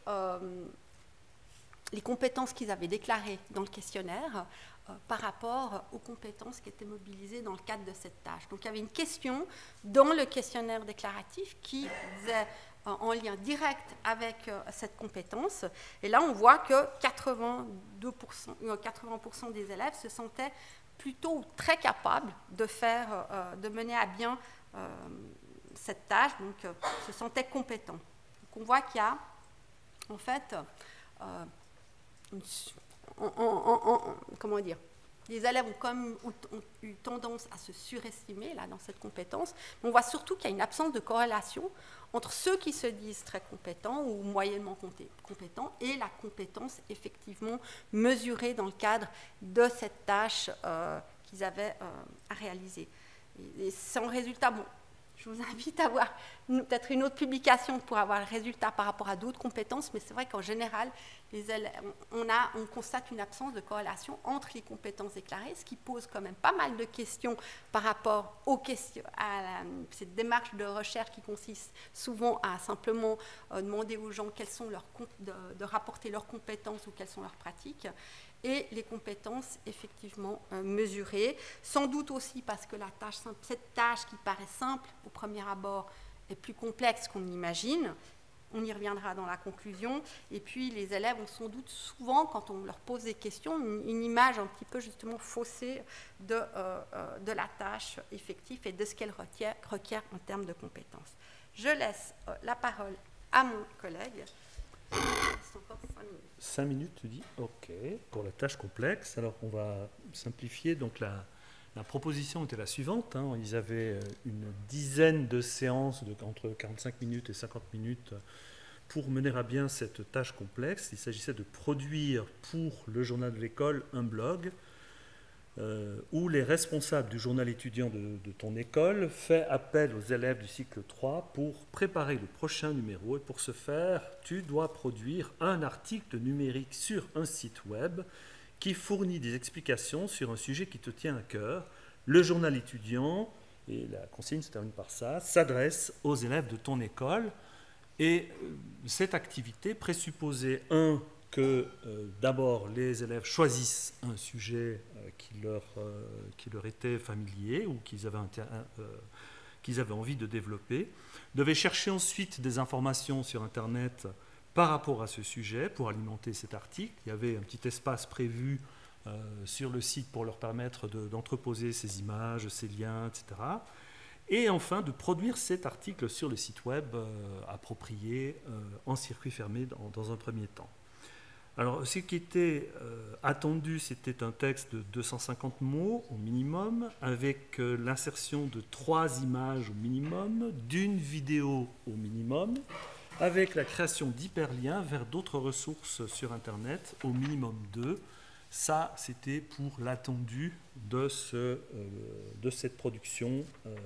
les compétences qu'ils avaient déclarées dans le questionnaire par rapport aux compétences qui étaient mobilisées dans le cadre de cette tâche. Donc il y avait une question dans le questionnaire déclaratif qui disait en lien direct avec cette compétence. Et là, on voit que 80% des élèves se sentaient plutôt très capables de mener à bien cette tâche, donc se sentaient compétents. Donc on voit qu'il y a en fait comment dire, les élèves ont comme ont eu tendance à se surestimer là dans cette compétence, mais on voit surtout qu'il y a une absence de corrélation entre ceux qui se disent très compétents ou moyennement compétents et la compétence effectivement mesurée dans le cadre de cette tâche qu'ils avaient à réaliser. Et sans résultat, bon, je vous invite à voir peut-être une autre publication pour avoir le résultat par rapport à d'autres compétences, mais c'est vrai qu'en général, les élèves, on constate une absence de corrélation entre les compétences déclarées, ce qui pose quand même pas mal de questions par rapport à cette démarche de recherche qui consiste souvent à simplement demander aux gens de rapporter leurs compétences ou quelles sont leurs pratiques, et les compétences effectivement mesurées, sans doute aussi parce que cette tâche qui paraît simple au premier abord est plus complexe qu'on l'imagine. On y reviendra dans la conclusion. Et puis les élèves ont sans doute souvent, quand on leur pose des questions, une image un petit peu justement faussée de la tâche effective et de ce qu'elle requiert en termes de compétences. Je laisse la parole à mon collègue. Il reste encore 5 minutes. 5 minutes, tu dis? OK, pour la tâche complexe. Alors, on va simplifier. Donc, la proposition était la suivante. Ils avaient une dizaine de séances entre 45 minutes et 50 minutes pour mener à bien cette tâche complexe. Il s'agissait de produire pour le journal de l'école un blog où les responsables du journal étudiant de ton école fait appel aux élèves du cycle 3 pour préparer le prochain numéro. Et pour ce faire, tu dois produire un article numérique sur un site web qui fournit des explications sur un sujet qui te tient à cœur. Le journal étudiant, et la consigne se termine par ça, s'adresse aux élèves de ton école. Et cette activité présupposait que d'abord les élèves choisissent un sujet qui leur était familier ou qu'ils avaient envie de développer, devaient chercher ensuite des informations sur Internet par rapport à ce sujet pour alimenter cet article. Il y avait un petit espace prévu sur le site pour leur permettre d'entreposer ces images, ces liens, etc. Et enfin de produire cet article sur le site web approprié en circuit fermé dans un premier temps. Alors, ce qui était attendu, c'était un texte de 250 mots au minimum, avec l'insertion de 3 images au minimum, d'une vidéo au minimum, avec la création d'hyperliens vers d'autres ressources sur Internet, au minimum 2. Ça, c'était pour l'attendu de cette production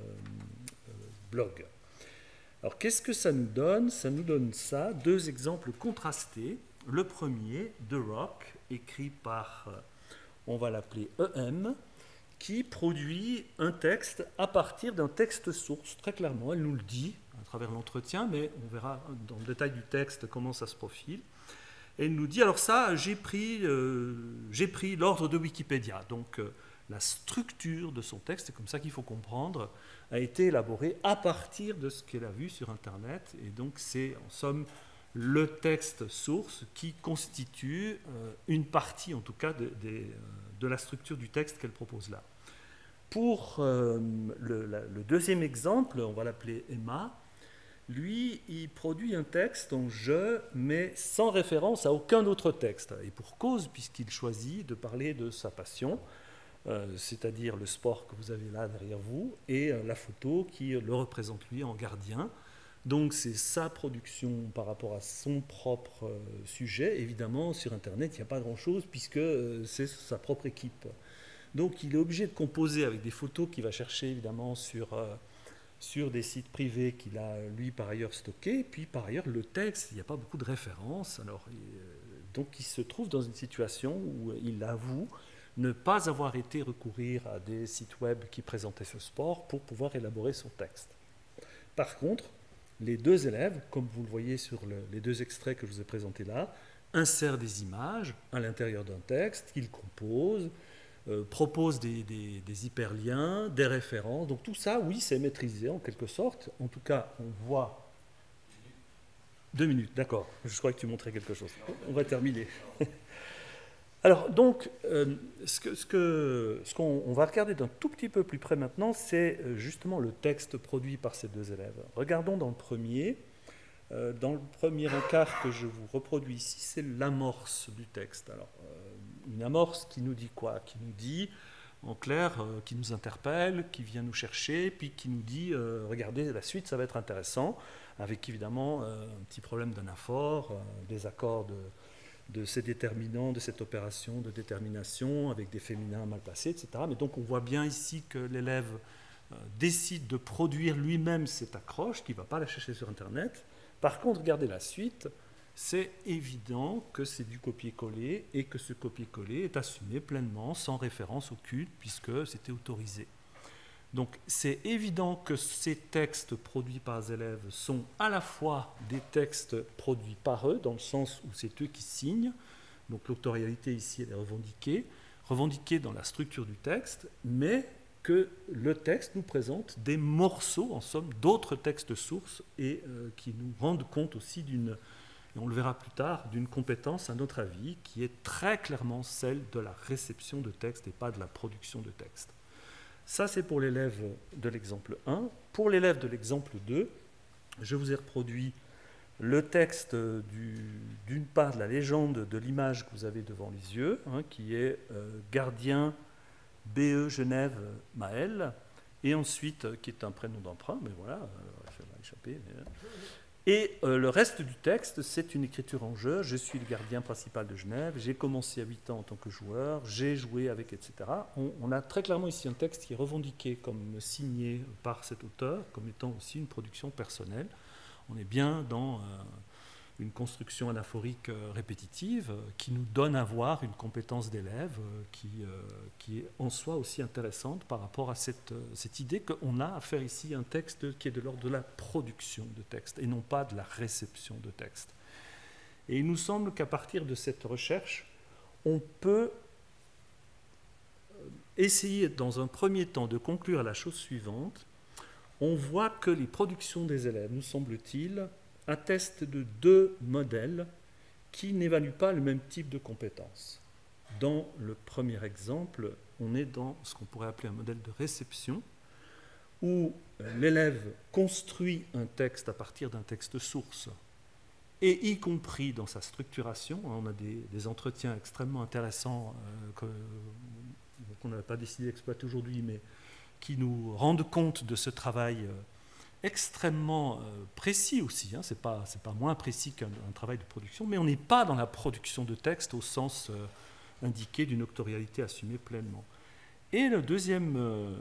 blog. Alors, qu'est-ce que ça nous donne? Ça nous donne ça, 2 exemples contrastés. Le premier, The Rock, écrit par, on va l'appeler EM, qui produit un texte à partir d'un texte source. Très clairement, elle nous le dit à travers l'entretien, mais on verra dans le détail du texte comment ça se profile. Et elle nous dit, alors ça, j'ai pris l'ordre de Wikipédia. Donc la structure de son texte, c'est comme ça qu'il faut comprendre, a été élaborée à partir de ce qu'elle a vu sur Internet. Et donc c'est en somme le texte source qui constitue une partie, en tout cas, de la structure du texte qu'elle propose là. Pour le deuxième exemple, on va l'appeler Emma, lui, il produit un texte en jeu, mais sans référence à aucun autre texte. Et pour cause, puisqu'il choisit de parler de sa passion, c'est-à-dire le sport que vous avez là derrière vous, et la photo qui le représente lui en gardien. Donc c'est sa production par rapport à son propre sujet. Évidemment, sur Internet, il n'y a pas grand-chose puisque c'est sa propre équipe. Donc il est obligé de composer avec des photos qu'il va chercher évidemment sur des sites privés qu'il a lui par ailleurs stockés. Puis par ailleurs, le texte, il n'y a pas beaucoup de références. Alors, donc il se trouve dans une situation où il avoue ne pas avoir été recourir à des sites web qui présentaient ce sport pour pouvoir élaborer son texte. Par contre, les 2 élèves, comme vous le voyez sur les 2 extraits que je vous ai présentés là, insèrent des images à l'intérieur d'un texte qu'ils composent, proposent des hyperliens, des références. Donc tout ça, oui, c'est maîtrisé en quelque sorte. En tout cas, on voit... 2 minutes, d'accord. Je crois que tu montrais quelque chose. On va terminer. Alors, donc, ce qu'on va regarder d'un tout petit peu plus près maintenant, c'est justement le texte produit par ces 2 élèves. Regardons dans le premier. Dans le premier encart que je vous reproduis ici, c'est l'amorce du texte. Alors, une amorce qui nous dit quoi? Qui nous dit, en clair, qui nous interpelle, qui vient nous chercher, puis qui nous dit, regardez, la suite, ça va être intéressant, avec évidemment un petit problème d'anaphore, des accords de ces déterminants, de cette opération de détermination, avec des féminins mal placés, etc. Mais donc on voit bien ici que l'élève décide de produire lui-même cette accroche, qui ne va pas la chercher sur Internet. Par contre, regardez la suite, c'est évident que c'est du copier-coller et que ce copier-coller est assumé pleinement, sans référence aucune, puisque c'était autorisé. Donc c'est évident que ces textes produits par les élèves sont à la fois des textes produits par eux, dans le sens où c'est eux qui signent, donc l'autorialité ici elle est revendiquée dans la structure du texte, mais que le texte nous présente des morceaux, en somme, d'autres textes sources et qui nous rendent compte aussi d'une, et on le verra plus tard, d'une compétence, à notre avis, qui est très clairement celle de la réception de texte et pas de la production de texte. Ça, c'est pour l'élève de l'exemple 1. Pour l'élève de l'exemple 2, je vous ai reproduit le texte d'une part de la légende de l'image que vous avez devant les yeux, qui est Gardien BE Genève Maël, et ensuite, qui est un prénom d'emprunt, mais voilà, ça va échapper. Et le reste du texte, c'est une écriture en jeu. Je suis le gardien principal de Genève, j'ai commencé à 8 ans en tant que joueur, j'ai joué avec, etc. On a très clairement ici un texte qui est revendiqué comme signé par cet auteur, comme étant aussi une production personnelle. On est bien dans une construction anaphorique répétitive qui nous donne à voir une compétence d'élève qui est en soi aussi intéressante par rapport à cette idée qu'on a à faire ici un texte qui est de l'ordre de la production de texte et non pas de la réception de texte. Et il nous semble qu'à partir de cette recherche, on peut essayer dans un premier temps de conclure à la chose suivante. On voit que les productions des élèves, nous semble-t-il, atteste de 2 modèles qui n'évaluent pas le même type de compétences. Dans le premier exemple, on est dans ce qu'on pourrait appeler un modèle de réception, où l'élève construit un texte à partir d'un texte source, et y compris dans sa structuration. On a des entretiens extrêmement intéressants qu'on n'a pas décidé d'exploiter aujourd'hui, mais qui nous rendent compte de ce travail extrêmement précis aussi, hein. C'est pas moins précis qu'un travail de production, mais on n'est pas dans la production de texte au sens indiqué d'une octorialité assumée pleinement. Et la deuxième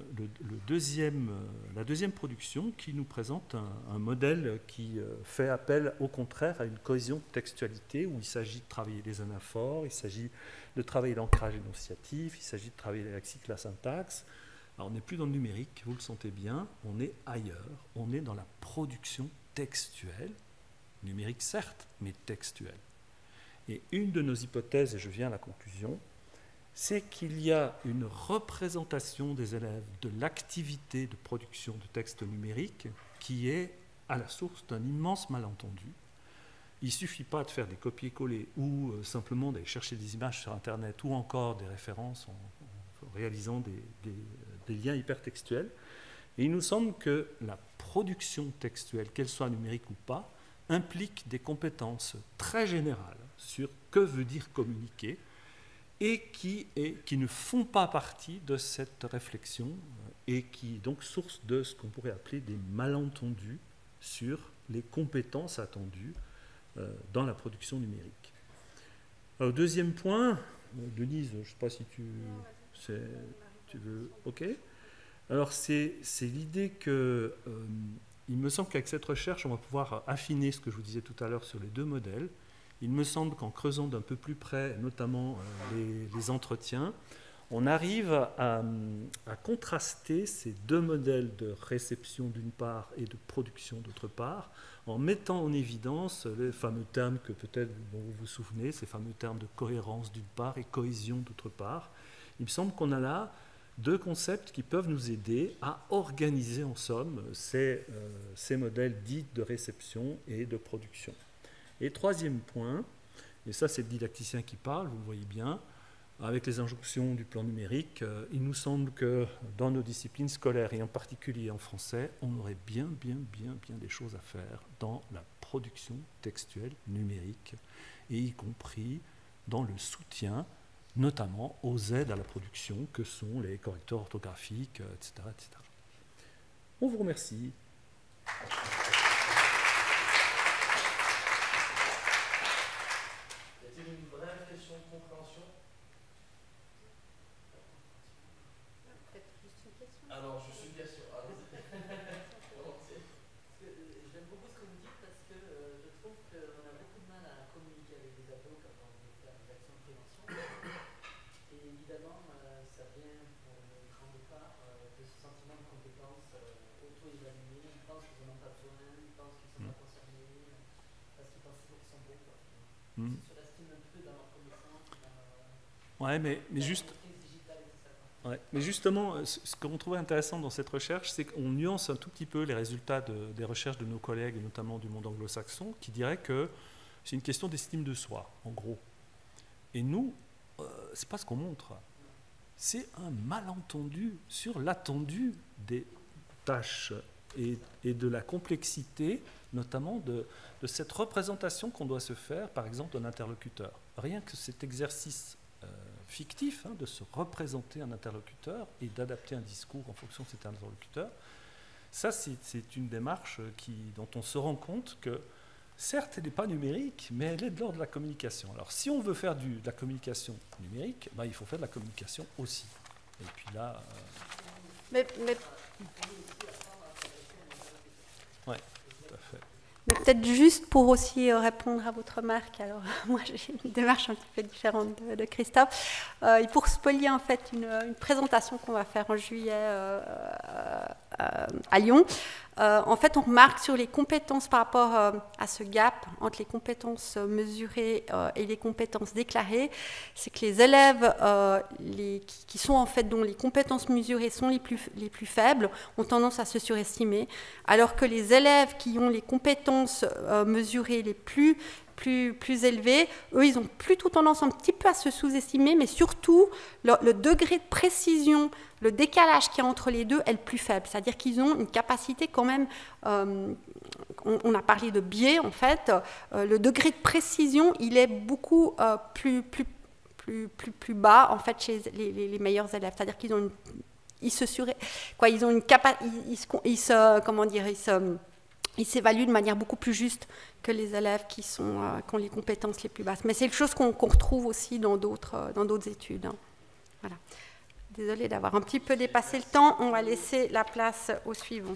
production qui nous présente un modèle qui fait appel au contraire à une cohésion de textualité, où il s'agit de travailler les anaphores, il s'agit de travailler l'ancrage énonciatif, il s'agit de travailler le lexique, la syntaxe. Alors, on n'est plus dans le numérique, vous le sentez bien, on est ailleurs, on est dans la production textuelle, numérique certes, mais textuelle. Et une de nos hypothèses, et je viens à la conclusion, c'est qu'il y a une représentation des élèves de l'activité de production de texte numérique qui est à la source d'un immense malentendu. Il ne suffit pas de faire des copier-coller ou simplement d'aller chercher des images sur Internet ou encore des références en réalisant des liens hypertextuels. Et il nous semble que la production textuelle, qu'elle soit numérique ou pas, implique des compétences très générales sur que veut dire communiquer et qui ne font pas partie de cette réflexion et qui est donc source de ce qu'on pourrait appeler des malentendus sur les compétences attendues dans la production numérique. Alors, deuxième point, Denise, je ne sais pas si tu veux... Ok. Alors, c'est l'idée que... il me semble qu'avec cette recherche, on va pouvoir affiner ce que je vous disais tout à l'heure sur les 2 modèles. Il me semble qu'en creusant d'un peu plus près, notamment les entretiens, on arrive à contraster ces 2 modèles de réception d'une part et de production d'autre part, en mettant en évidence les fameux termes que peut-être vous vous souvenez, ces fameux termes de cohérence d'une part et cohésion d'autre part. Il me semble qu'on a là 2 concepts qui peuvent nous aider à organiser en somme ces modèles dits de réception et de production. Et troisième point, et ça c'est le didacticien qui parle, vous le voyez bien, avec les injonctions du plan numérique, il nous semble que dans nos disciplines scolaires, et en particulier en français, on aurait bien des choses à faire dans la production textuelle numérique, et y compris dans le soutien, notamment aux aides à la production, que sont les correcteurs orthographiques, etc., etc. On vous remercie. Ouais, mais justement, ce qu'on trouvait intéressant dans cette recherche, c'est qu'on nuance un tout petit peu les résultats des recherches de nos collègues, et notamment du monde anglo-saxon, qui diraient que c'est une question d'estime de soi, en gros. Et nous, c'est pas ce qu'on montre. C'est un malentendu sur l'attendu des tâches et de la complexité, notamment de cette représentation qu'on doit se faire, par exemple, d'un interlocuteur. Rien que cet exercice fictif, de se représenter un interlocuteur et d'adapter un discours en fonction de cet interlocuteur, Ça, c'est une démarche dont on se rend compte que, certes, elle n'est pas numérique, mais elle est de l'ordre de la communication. Alors, si on veut faire de la communication numérique, ben, il faut faire de la communication aussi. Et puis là... Mais Oui, tout à fait. Mais peut-être juste pour aussi répondre à votre remarque, alors moi j'ai une démarche un petit peu différente de Christophe, et pour spoiler en fait une présentation qu'on va faire en juillet à Lyon, en fait on remarque sur les compétences par rapport à ce gap entre les compétences mesurées et les compétences déclarées, c'est que les élèves qui sont en fait dont les compétences mesurées sont les plus faibles ont tendance à se surestimer, alors que les élèves qui ont les compétences mesurées les plus élevées, eux, ils ont plutôt tendance un petit peu à se sous-estimer, mais surtout, le degré de précision, le décalage qu'il y a entre les deux est le plus faible. C'est-à-dire qu'ils ont une capacité quand même, on a parlé de biais, en fait, le degré de précision, il est beaucoup plus bas, en fait, chez les meilleurs élèves. C'est-à-dire qu'ils ont ils s'évaluent de manière beaucoup plus juste que les élèves qui ont les compétences les plus basses. Mais c'est quelque chose qu'on retrouve aussi dans d'autres études. Hein. Voilà. Désolée d'avoir un petit peu dépassé le temps. On va laisser la place au suivant.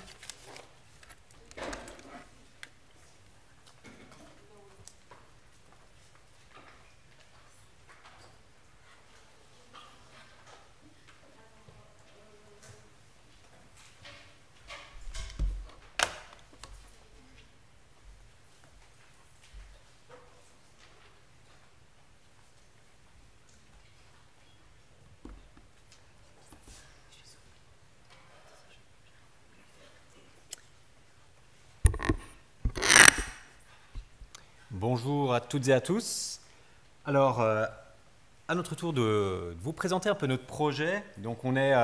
Bonjour à toutes et à tous. Alors, à notre tour de vous présenter un peu notre projet. Donc, on est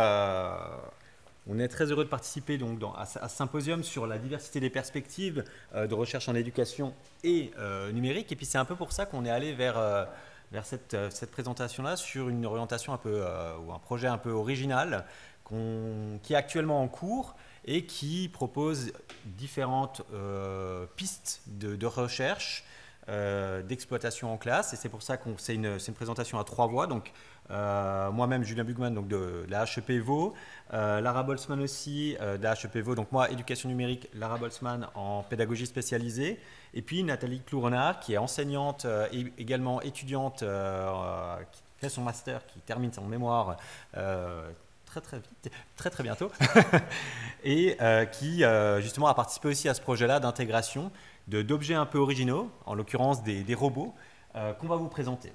très heureux de participer donc, à ce symposium sur la diversité des perspectives de recherche en éducation et numérique. Et puis, c'est un peu pour ça qu'on est allé vers cette présentation-là sur une orientation un peu, ou un projet un peu original qui est actuellement en cours et qui propose différentes pistes de recherche d'exploitation en classe, et c'est pour ça que c'est une présentation à 3 voix. Donc moi-même, Julien Bugman, donc de la HEP Vaud, Lara Boltzmann aussi de la HEP Vaud, donc moi éducation numérique, Lara Boltzmann en pédagogie spécialisée, et puis Nathalie Clou-Renard qui est enseignante et également étudiante qui fait son master, qui termine son mémoire très vite, très bientôt, et qui justement a participé aussi à ce projet-là d'intégration d'objets un peu originaux, en l'occurrence des robots, qu'on va vous présenter.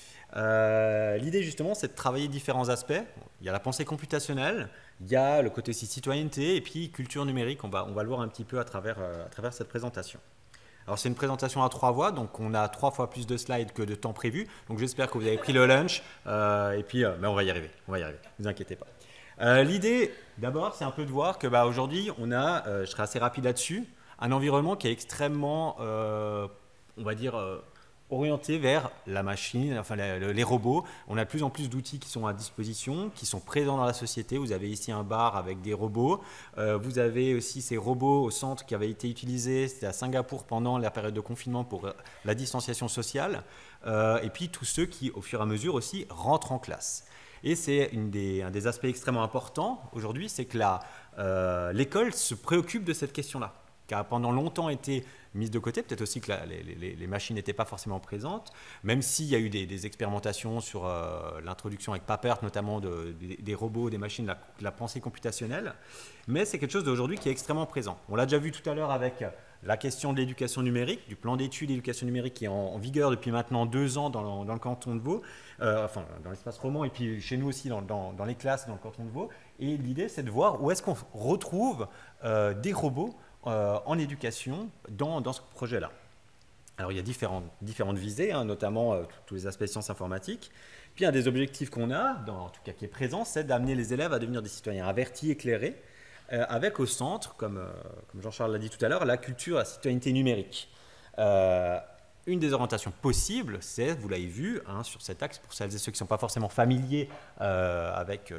L'idée justement, c'est de travailler différents aspects. Il y a la pensée computationnelle, il y a le côté citoyenneté, et puis culture numérique. On va le voir un petit peu à travers cette présentation. Alors c'est une présentation à 3 voix, donc on a 3 fois plus de slides que de temps prévu. Donc j'espère que vous avez pris le lunch, et puis mais on va y arriver, ne vous inquiétez pas. L'idée, d'abord, c'est un peu de voir que aujourd'hui, on a, je serai assez rapide là-dessus, un environnement qui est extrêmement, on va dire, orienté vers la machine, enfin les robots. On a de plus en plus d'outils qui sont à disposition, qui sont présents dans la société. Vous avez ici un bar avec des robots. Vous avez aussi ces robots au centre qui avaient été utilisés, c'était à Singapour pendant la période de confinement pour la distanciation sociale. Et puis tous ceux qui, au fur et à mesure aussi, rentrent en classe. Et c'est un des aspects extrêmement importants aujourd'hui, c'est que l'école se préoccupe de cette question-là, qui a pendant longtemps été mise de côté, peut-être aussi que les machines n'étaient pas forcément présentes, même s'il y a eu des expérimentations sur l'introduction avec Papert, notamment des robots, des machines, de la pensée computationnelle, mais c'est quelque chose d'aujourd'hui qui est extrêmement présent. On l'a déjà vu tout à l'heure avec la question de l'éducation numérique, du plan d'études d'éducation numérique qui est en vigueur depuis maintenant 2 ans dans le canton de Vaud, enfin dans l'espace roman, et puis chez nous aussi dans les classes dans le canton de Vaud. Et l'idée, c'est de voir où est-ce qu'on retrouve des robots en éducation dans ce projet-là. Alors il y a différentes visées, hein, notamment tous les aspects sciences informatiques. Puis un des objectifs qu'on a, en tout cas qui est présent, c'est d'amener les élèves à devenir des citoyens avertis, éclairés, avec au centre, comme Jean-Charles l'a dit tout à l'heure, la culture, la citoyenneté numérique. une des orientations possibles, c'est, vous l'avez vu, hein, sur cet axe, pour celles et ceux qui ne sont pas forcément familiers avec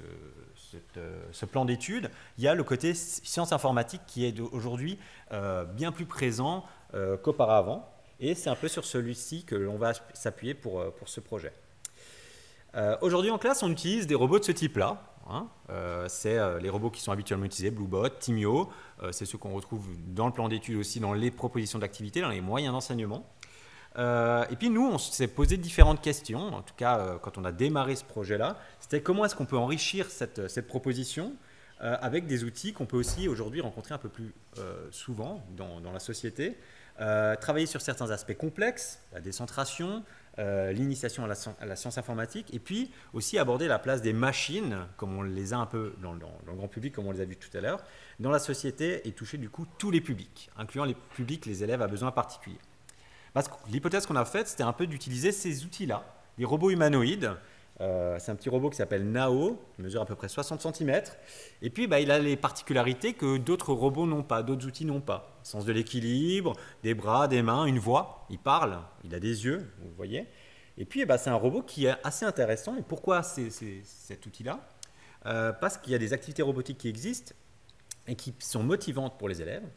ce plan d'études, il y a le côté sciences informatiques qui est aujourd'hui bien plus présent qu'auparavant. Et c'est un peu sur celui-ci que l'on va s'appuyer pour ce projet. Aujourd'hui en classe, on utilise des robots de ce type-là. Hein. C'est les robots qui sont habituellement utilisés, Bluebot, Timio. C'est ceux qu'on retrouve dans le plan d'études aussi, dans les propositions d'activité, dans les moyens d'enseignement. Et puis nous, on s'est posé différentes questions. En tout cas, quand on a démarré ce projet-là, c'était comment est-ce qu'on peut enrichir cette proposition avec des outils qu'on peut aussi aujourd'hui rencontrer un peu plus souvent dans la société. Travailler sur certains aspects complexes, la décentration, l'initiation à la science informatique, et puis aussi aborder la place des machines, comme on les a un peu dans le grand public, comme on les a vus tout à l'heure, dans la société, et toucher du coup tous les publics, incluant les publics, les élèves à besoins particuliers. Parce que l'hypothèse qu'on a faite, c'était un peu d'utiliser ces outils-là, des robots humanoïdes. C'est un petit robot qui s'appelle Nao, qui mesure à peu près 60 cm. Et puis, il a les particularités que d'autres robots n'ont pas, d'autres outils n'ont pas. Sens de l'équilibre, des bras, des mains, une voix. Il parle, il a des yeux, vous voyez. Et puis, c'est un robot qui est assez intéressant. Et pourquoi cet outil-là? Parce qu'il y a des activités robotiques qui existent et qui sont motivantes pour les élèves.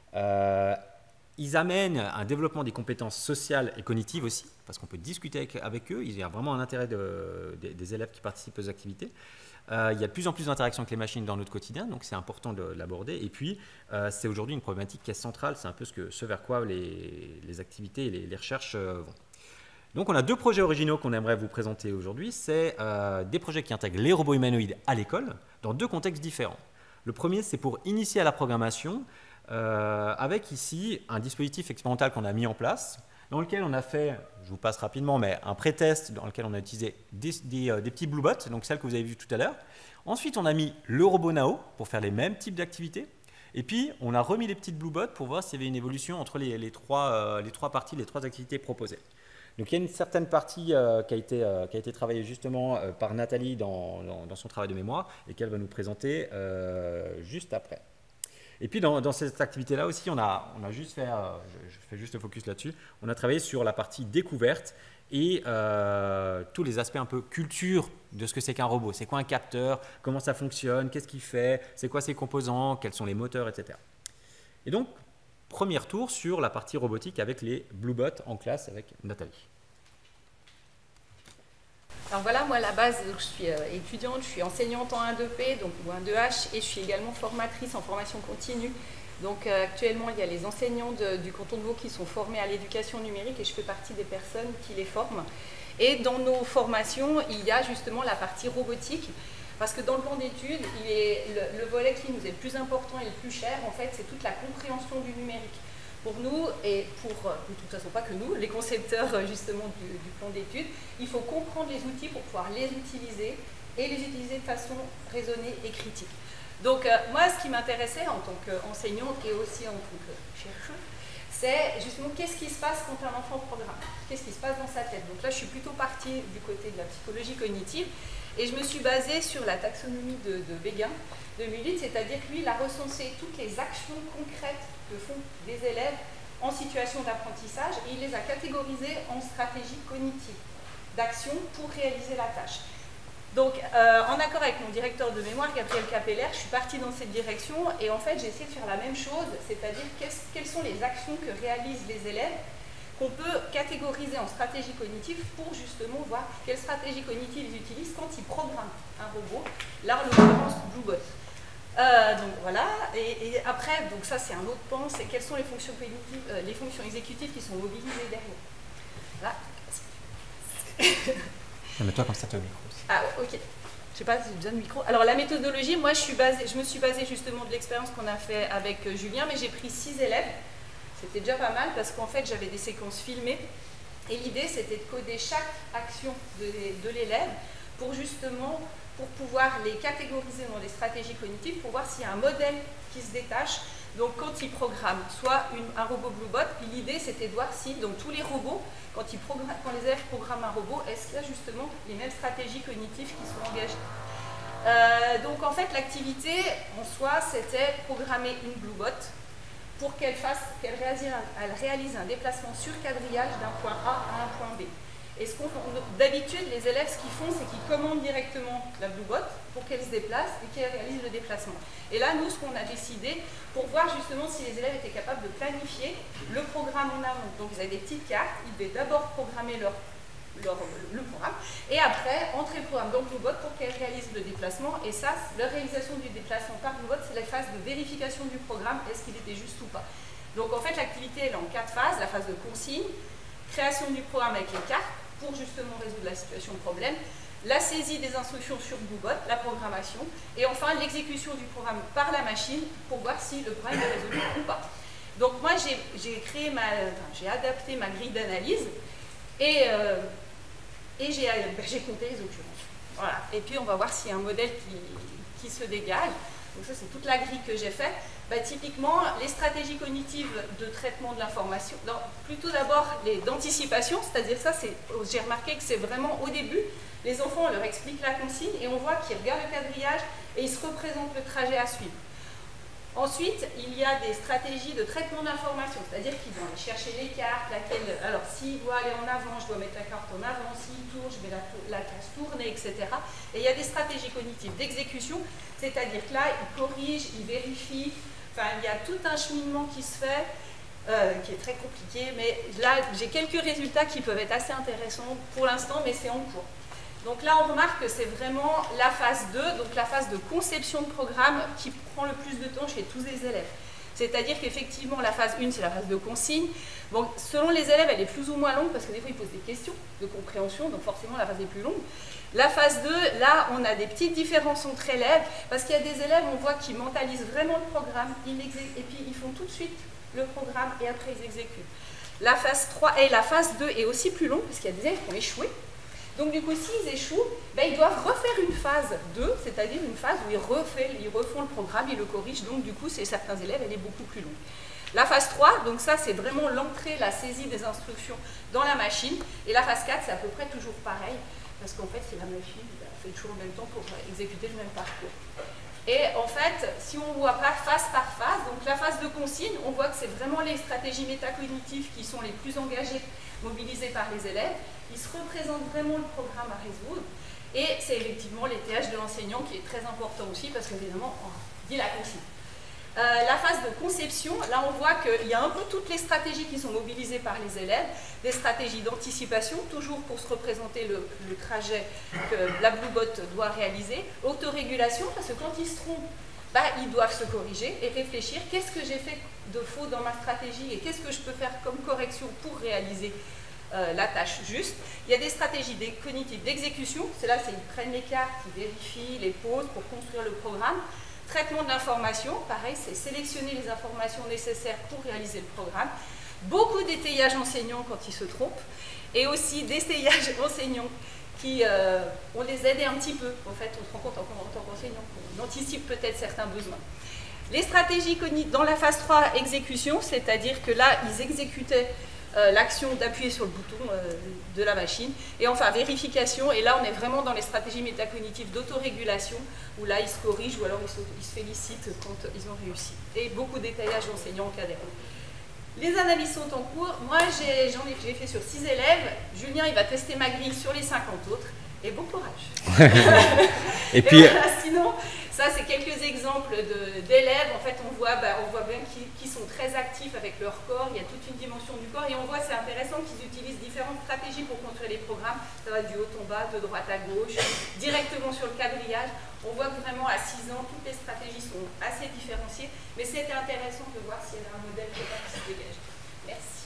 Ils amènent un développement des compétences sociales et cognitives aussi, parce qu'on peut discuter avec eux. Il y a vraiment un intérêt des élèves qui participent aux activités. Il y a de plus en plus d'interactions avec les machines dans notre quotidien, donc c'est important de l'aborder. Et puis, c'est aujourd'hui une problématique qui est centrale. C'est un peu ce vers quoi les activités et les recherches vont. Donc, on a deux projets originaux qu'on aimerait vous présenter aujourd'hui. C'est des projets qui intègrent les robots humanoïdes à l'école, dans deux contextes différents. Le premier, c'est pour initier à la programmation, avec ici un dispositif expérimental qu'on a mis en place, dans lequel on a fait, je vous passe rapidement, mais un pré-test dans lequel on a utilisé des petits Bluebots, donc celles que vous avez vues tout à l'heure. Ensuite, on a mis le robot Nao pour faire les mêmes types d'activités. Et puis, on a remis les petites Bluebots pour voir s'il y avait une évolution entre les trois parties, les trois activités proposées. Donc, il y a une certaine partie qui a été travaillée justement par Nathalie dans son travail de mémoire et qu'elle va nous présenter juste après. Et puis dans cette activité-là aussi, on a juste fait, je fais juste le focus là-dessus, on a travaillé sur la partie découverte et tous les aspects un peu culture de ce que c'est qu'un robot. C'est quoi un capteur? Comment ça fonctionne? Qu'est-ce qu'il fait? C'est quoi ses composants? Quels sont les moteurs, etc. Et donc, premier tour sur la partie robotique avec les Bluebots en classe avec Nathalie. Alors voilà, moi à la base, je suis étudiante, je suis enseignante en 1-2P ou 1-2H et je suis également formatrice en formation continue. Donc actuellement, il y a les enseignants du canton de Vaud qui sont formés à l'éducation numérique et je fais partie des personnes qui les forment. Et dans nos formations, il y a justement la partie robotique parce que dans le plan d'études, le volet qui nous est le plus important et le plus cher, en fait, c'est toute la compréhension du numérique. Pour nous, et pour de toute façon pas que nous, les concepteurs justement du plan d'études, il faut comprendre les outils pour pouvoir les utiliser et les utiliser de façon raisonnée et critique. Donc moi, ce qui m'intéressait en tant qu'enseignante et aussi en tant que chercheuse, c'est justement qu'est-ce qui se passe quand un enfant programme, qu'est-ce qui se passe dans sa tête. Donc là, je suis plutôt partie du côté de la psychologie cognitive et je me suis basée sur la taxonomie de Béguin 2008, c'est-à-dire que lui, il a recensé toutes les actions concrètes que font des élèves en situation d'apprentissage et il les a catégorisées en stratégies cognitives d'action pour réaliser la tâche. Donc, en accord avec mon directeur de mémoire, Gabriel Capeller, je suis partie dans cette direction et en fait, j'ai essayé de faire la même chose, c'est-à-dire quelles sont les actions que réalisent les élèves qu'on peut catégoriser en stratégie cognitive pour justement voir quelles stratégies cognitives ils utilisent quand ils programment un robot, là en l'occurrence Bluebot. Donc voilà, et après, donc ça c'est un autre pan, c'est quelles sont les fonctions cognitives, les fonctions exécutives qui sont mobilisées derrière. Là. Mets-toi comme ça, tu as le micro aussi. Ah ok, je sais pas si j'ai besoin de micro. Alors la méthodologie, moi je me suis basée justement de l'expérience qu'on a fait avec Julien, mais j'ai pris 6 élèves, c'était déjà pas mal parce qu'en fait j'avais des séquences filmées et l'idée c'était de coder chaque action de l'élève pour justement pouvoir les catégoriser dans des stratégies cognitives pour voir s'il y a un modèle qui se détache. Donc quand ils programment soit un robot Bluebot, puis l'idée c'était de voir si dans tous les robots, quand les élèves programment un robot, est-ce qu'il y a justement les mêmes stratégies cognitives qui sont engagées. Donc en fait l'activité en soi c'était programmer une Bluebot pour qu'elle réalise un déplacement sur quadrillage d'un point A à un point B. Et d'habitude, les élèves, ce qu'ils font, c'est qu'ils commandent directement la Bluebot pour qu'elle se déplace et qu'elle réalise le déplacement. Et là, nous, ce qu'on a décidé, pour voir justement si les élèves étaient capables de planifier le programme en amont. Donc, ils avaient des petites cartes, ils devaient d'abord programmer le programme, et après, entrer le programme dans Bluebot pour qu'elle réalise le déplacement. Et ça, la réalisation du déplacement par Bluebot, c'est la phase de vérification du programme, est-ce qu'il était juste ou pas. Donc, en fait, l'activité, elle est en 4 phases. La phase de consigne, création du programme avec les cartes, pour justement résoudre la situation de problème, la saisie des instructions sur Bluebot, la programmation, et enfin l'exécution du programme par la machine pour voir si le problème est résolu ou pas. Donc moi j'ai adapté ma grille d'analyse et j'ai compté les occurrences. Voilà. Et puis on va voir s'il y a un modèle qui se dégage. Donc ça c'est toute la grille que j'ai faite. Typiquement, les stratégies cognitives de traitement de l'information, plutôt d'abord d'anticipation, c'est-à-dire ça, j'ai remarqué que c'est vraiment au début, les enfants, on leur explique la consigne et on voit qu'ils regardent le quadrillage et ils se représentent le trajet à suivre. Ensuite, il y a des stratégies de traitement d'information, c'est-à-dire qu'ils vont aller chercher les cartes, alors s'il doit aller en avant, je dois mettre la carte en avant, s'il tourne, je vais la case tourner, etc. Et il y a des stratégies cognitives d'exécution, c'est-à-dire que là, ils corrigent, ils vérifient. Enfin, il y a tout un cheminement qui se fait, qui est très compliqué, mais là, j'ai quelques résultats qui peuvent être assez intéressants pour l'instant, mais c'est en cours. Donc là, on remarque que c'est vraiment la phase 2, donc la phase de conception de programme qui prend le plus de temps chez tous les élèves. C'est-à-dire qu'effectivement, la phase 1, c'est la phase de consigne. Bon, selon les élèves, elle est plus ou moins longue, parce que des fois, ils posent des questions de compréhension, donc forcément, la phase est plus longue. La phase 2, là, on a des petites différences entre élèves, parce qu'il y a des élèves, on voit qu'ils mentalisent vraiment le programme, et puis ils font tout de suite le programme, et après, ils exécutent. La phase 3 et la phase 2 est aussi plus longue, parce qu'il y a des élèves qui ont échoué. Donc du coup, s'ils échouent, ils doivent refaire une phase 2, c'est-à-dire une phase où ils refont le programme, ils le corrigent, donc du coup, certains élèves, elle est beaucoup plus longue. La phase 3, donc ça, c'est vraiment l'entrée, la saisie des instructions dans la machine, et la phase 4, c'est à peu près toujours pareil, parce qu'en fait, c'est la machine qui fait toujours le même temps pour exécuter le même parcours. Et en fait, si on voit pas phase par phase, donc la phase de consigne, on voit que c'est vraiment les stratégies métacognitives qui sont les plus engagées, mobilisées par les élèves. Ils se représentent vraiment le programme à résoudre. Et c'est effectivement l'étayage de l'enseignant qui est très important aussi, parce qu'évidemment, on dit la consigne. La phase de conception, là on voit qu'il y a un peu toutes les stratégies qui sont mobilisées par les élèves, des stratégies d'anticipation, toujours pour se représenter le trajet que la Bluebot doit réaliser, autorégulation, parce que quand ils se trompent, ils doivent se corriger et réfléchir, qu'est-ce que j'ai fait de faux dans ma stratégie et qu'est-ce que je peux faire comme correction pour réaliser la tâche juste. Il y a des stratégies cognitives d'exécution, c'est là, ils prennent les cartes, ils vérifient, les posent pour construire le programme. Traitement de l'information, pareil, c'est sélectionner les informations nécessaires pour réaliser le programme. Beaucoup d'étayage enseignants quand ils se trompent, et aussi d'essayage enseignants qui, on les aide un petit peu. En fait, on se rend compte en tant qu'enseignant qu'on anticipe peut-être certains besoins. Les stratégies cognitives, dans la phase 3, exécution, c'est-à-dire que là, ils exécutaient l'action d'appuyer sur le bouton de la machine. Et enfin, vérification, et là on est vraiment dans les stratégies métacognitives d'autorégulation, où là ils se corrigent ou alors ils se félicitent quand ils ont réussi. Et beaucoup d'étayage d'enseignants en cas d'erreur. Les analyses sont en cours. Moi j'ai fait sur 6 élèves. Julien il va tester ma grille sur les 50 autres. Et bon courage. Et puis, voilà, sinon, ça c'est quelques exemples d'élèves. En fait, on voit bien qu'ils sont très actifs avec leur corps. Il y a toute une dimension du corps. Et on voit, c'est intéressant qu'ils utilisent différentes stratégies pour construire les programmes. Ça va du haut en bas, de droite à gauche, directement sur le quadrillage. On voit que vraiment à 6 ans, toutes les stratégies sont assez différenciées. Mais c'était intéressant de voir s'il y avait un modèle qui se dégage. Merci.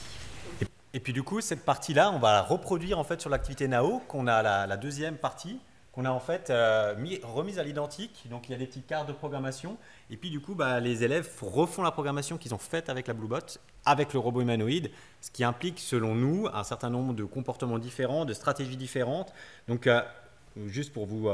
Et puis du coup, cette partie-là, on va la reproduire en fait sur l'activité NAO, qu'on a la deuxième partie, qu'on a en fait remise à l'identique. Donc il y a des petites cartes de programmation. Et puis du coup, les élèves refont la programmation qu'ils ont faite avec la Bluebot, avec le robot humanoïde, ce qui implique, selon nous, un certain nombre de comportements différents, de stratégies différentes. Donc juste pour vous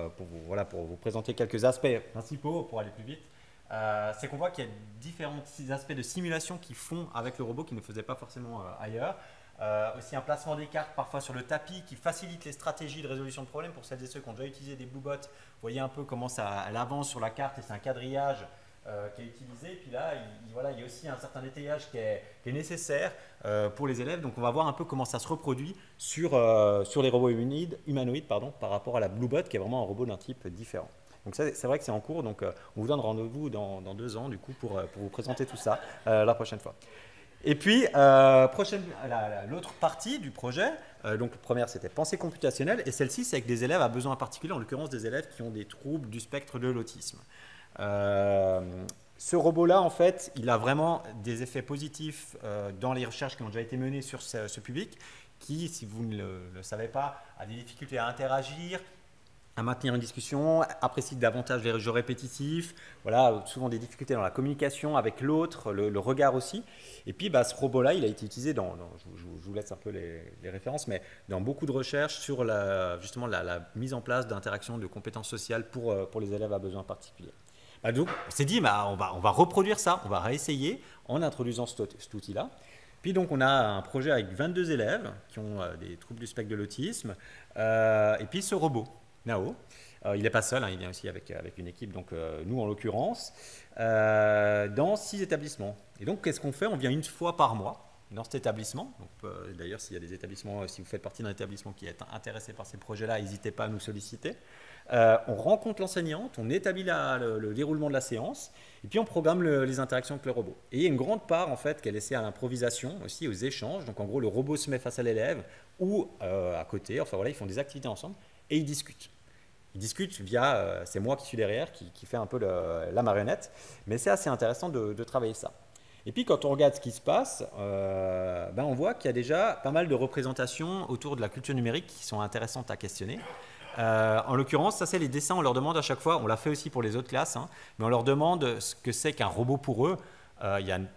présenter quelques aspects principaux pour aller plus vite. C'est qu'on voit qu'il y a différents aspects de simulation qui font avec le robot qui ne faisaient pas forcément ailleurs. Aussi un placement des cartes parfois sur le tapis qui facilite les stratégies de résolution de problèmes pour celles et ceux qui ont déjà utilisé des Bluebots. Vous voyez un peu comment elle avance sur la carte et c'est un quadrillage qui est utilisé. Et puis là, voilà, il y a aussi un certain étayage qui est nécessaire pour les élèves. Donc on va voir un peu comment ça se reproduit sur les robots humanoïdes par rapport à la Bluebot, qui est vraiment un robot d'un type différent. Donc c'est vrai que c'est en cours, donc on vous donne rendez-vous dans 2 ans du coup pour vous présenter tout ça la prochaine fois. Et puis, l'autre partie du projet, donc la première c'était pensée computationnelle, et celle-ci c'est avec des élèves à besoins particuliers, en l'occurrence des élèves qui ont des troubles du spectre de l'autisme. Ce robot-là, en fait, il a vraiment des effets positifs dans les recherches qui ont déjà été menées sur ce public, qui, si vous ne le savez pas, a des difficultés à interagir, à maintenir une discussion, apprécie davantage les jeux répétitifs, voilà, souvent des difficultés dans la communication avec l'autre, le regard aussi. Et puis ce robot-là, il a été utilisé je vous laisse un peu les références, mais dans beaucoup de recherches sur justement la mise en place d'interactions de compétences sociales pour les élèves à besoins particuliers. Donc on s'est dit, on va reproduire ça, on va réessayer en introduisant cet outil-là. Puis donc on a un projet avec 22 élèves qui ont des troubles du spectre de l'autisme, et puis ce robot. Nao. Il n'est pas seul, il vient aussi avec une équipe, donc nous en l'occurrence, dans 6 établissements. Et donc qu'est-ce qu'on fait? On vient une fois par mois dans cet établissement. D'ailleurs, s'il y a des établissements, si vous faites partie d'un établissement qui est intéressé par ces projets-là, n'hésitez pas à nous solliciter. On rencontre l'enseignante, on établit le déroulement de la séance, et puis on programme les interactions avec le robot. Et il y a une grande part en fait qui est laissée à l'improvisation, aussi aux échanges. Donc en gros, le robot se met face à l'élève ou à côté, enfin voilà, ils font des activités ensemble et ils discutent. Ils discutent via, c'est moi qui suis derrière, qui fait un peu la marionnette, mais c'est assez intéressant de travailler ça. Et puis quand on regarde ce qui se passe, on voit qu'il y a déjà pas mal de représentations autour de la culture numérique qui sont intéressantes à questionner. En l'occurrence, ça c'est les dessins, on leur demande à chaque fois, on l'a fait aussi pour les autres classes, mais on leur demande ce que c'est qu'un robot pour eux. Il y a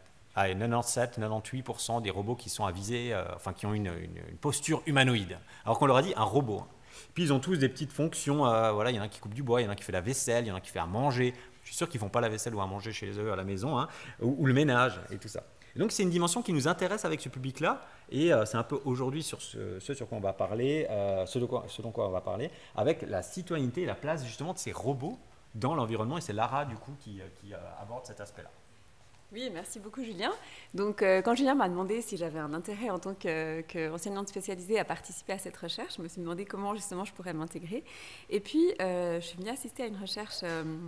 97-98% des robots qui sont avisés, qui ont une posture humanoïde, alors qu'on leur a dit un robot. Puis ils ont tous des petites fonctions, il y en a qui coupe du bois, il y en a qui fait la vaisselle, il y en a qui fait à manger. Je suis sûr qu'ils ne font pas la vaisselle ou à manger chez eux à la maison, ou le ménage et tout ça. Et donc c'est une dimension qui nous intéresse avec ce public-là, et c'est un peu aujourd'hui sur ce sur quoi on va parler, ce dont quoi on va parler, avec la citoyenneté et la place justement de ces robots dans l'environnement, et c'est Lara du coup qui aborde cet aspect-là. Oui, merci beaucoup Julien. Donc quand Julien m'a demandé si j'avais un intérêt en tant qu'enseignante spécialisée à participer à cette recherche, je me suis demandé comment justement je pourrais m'intégrer. Et puis je suis venue assister à une recherche,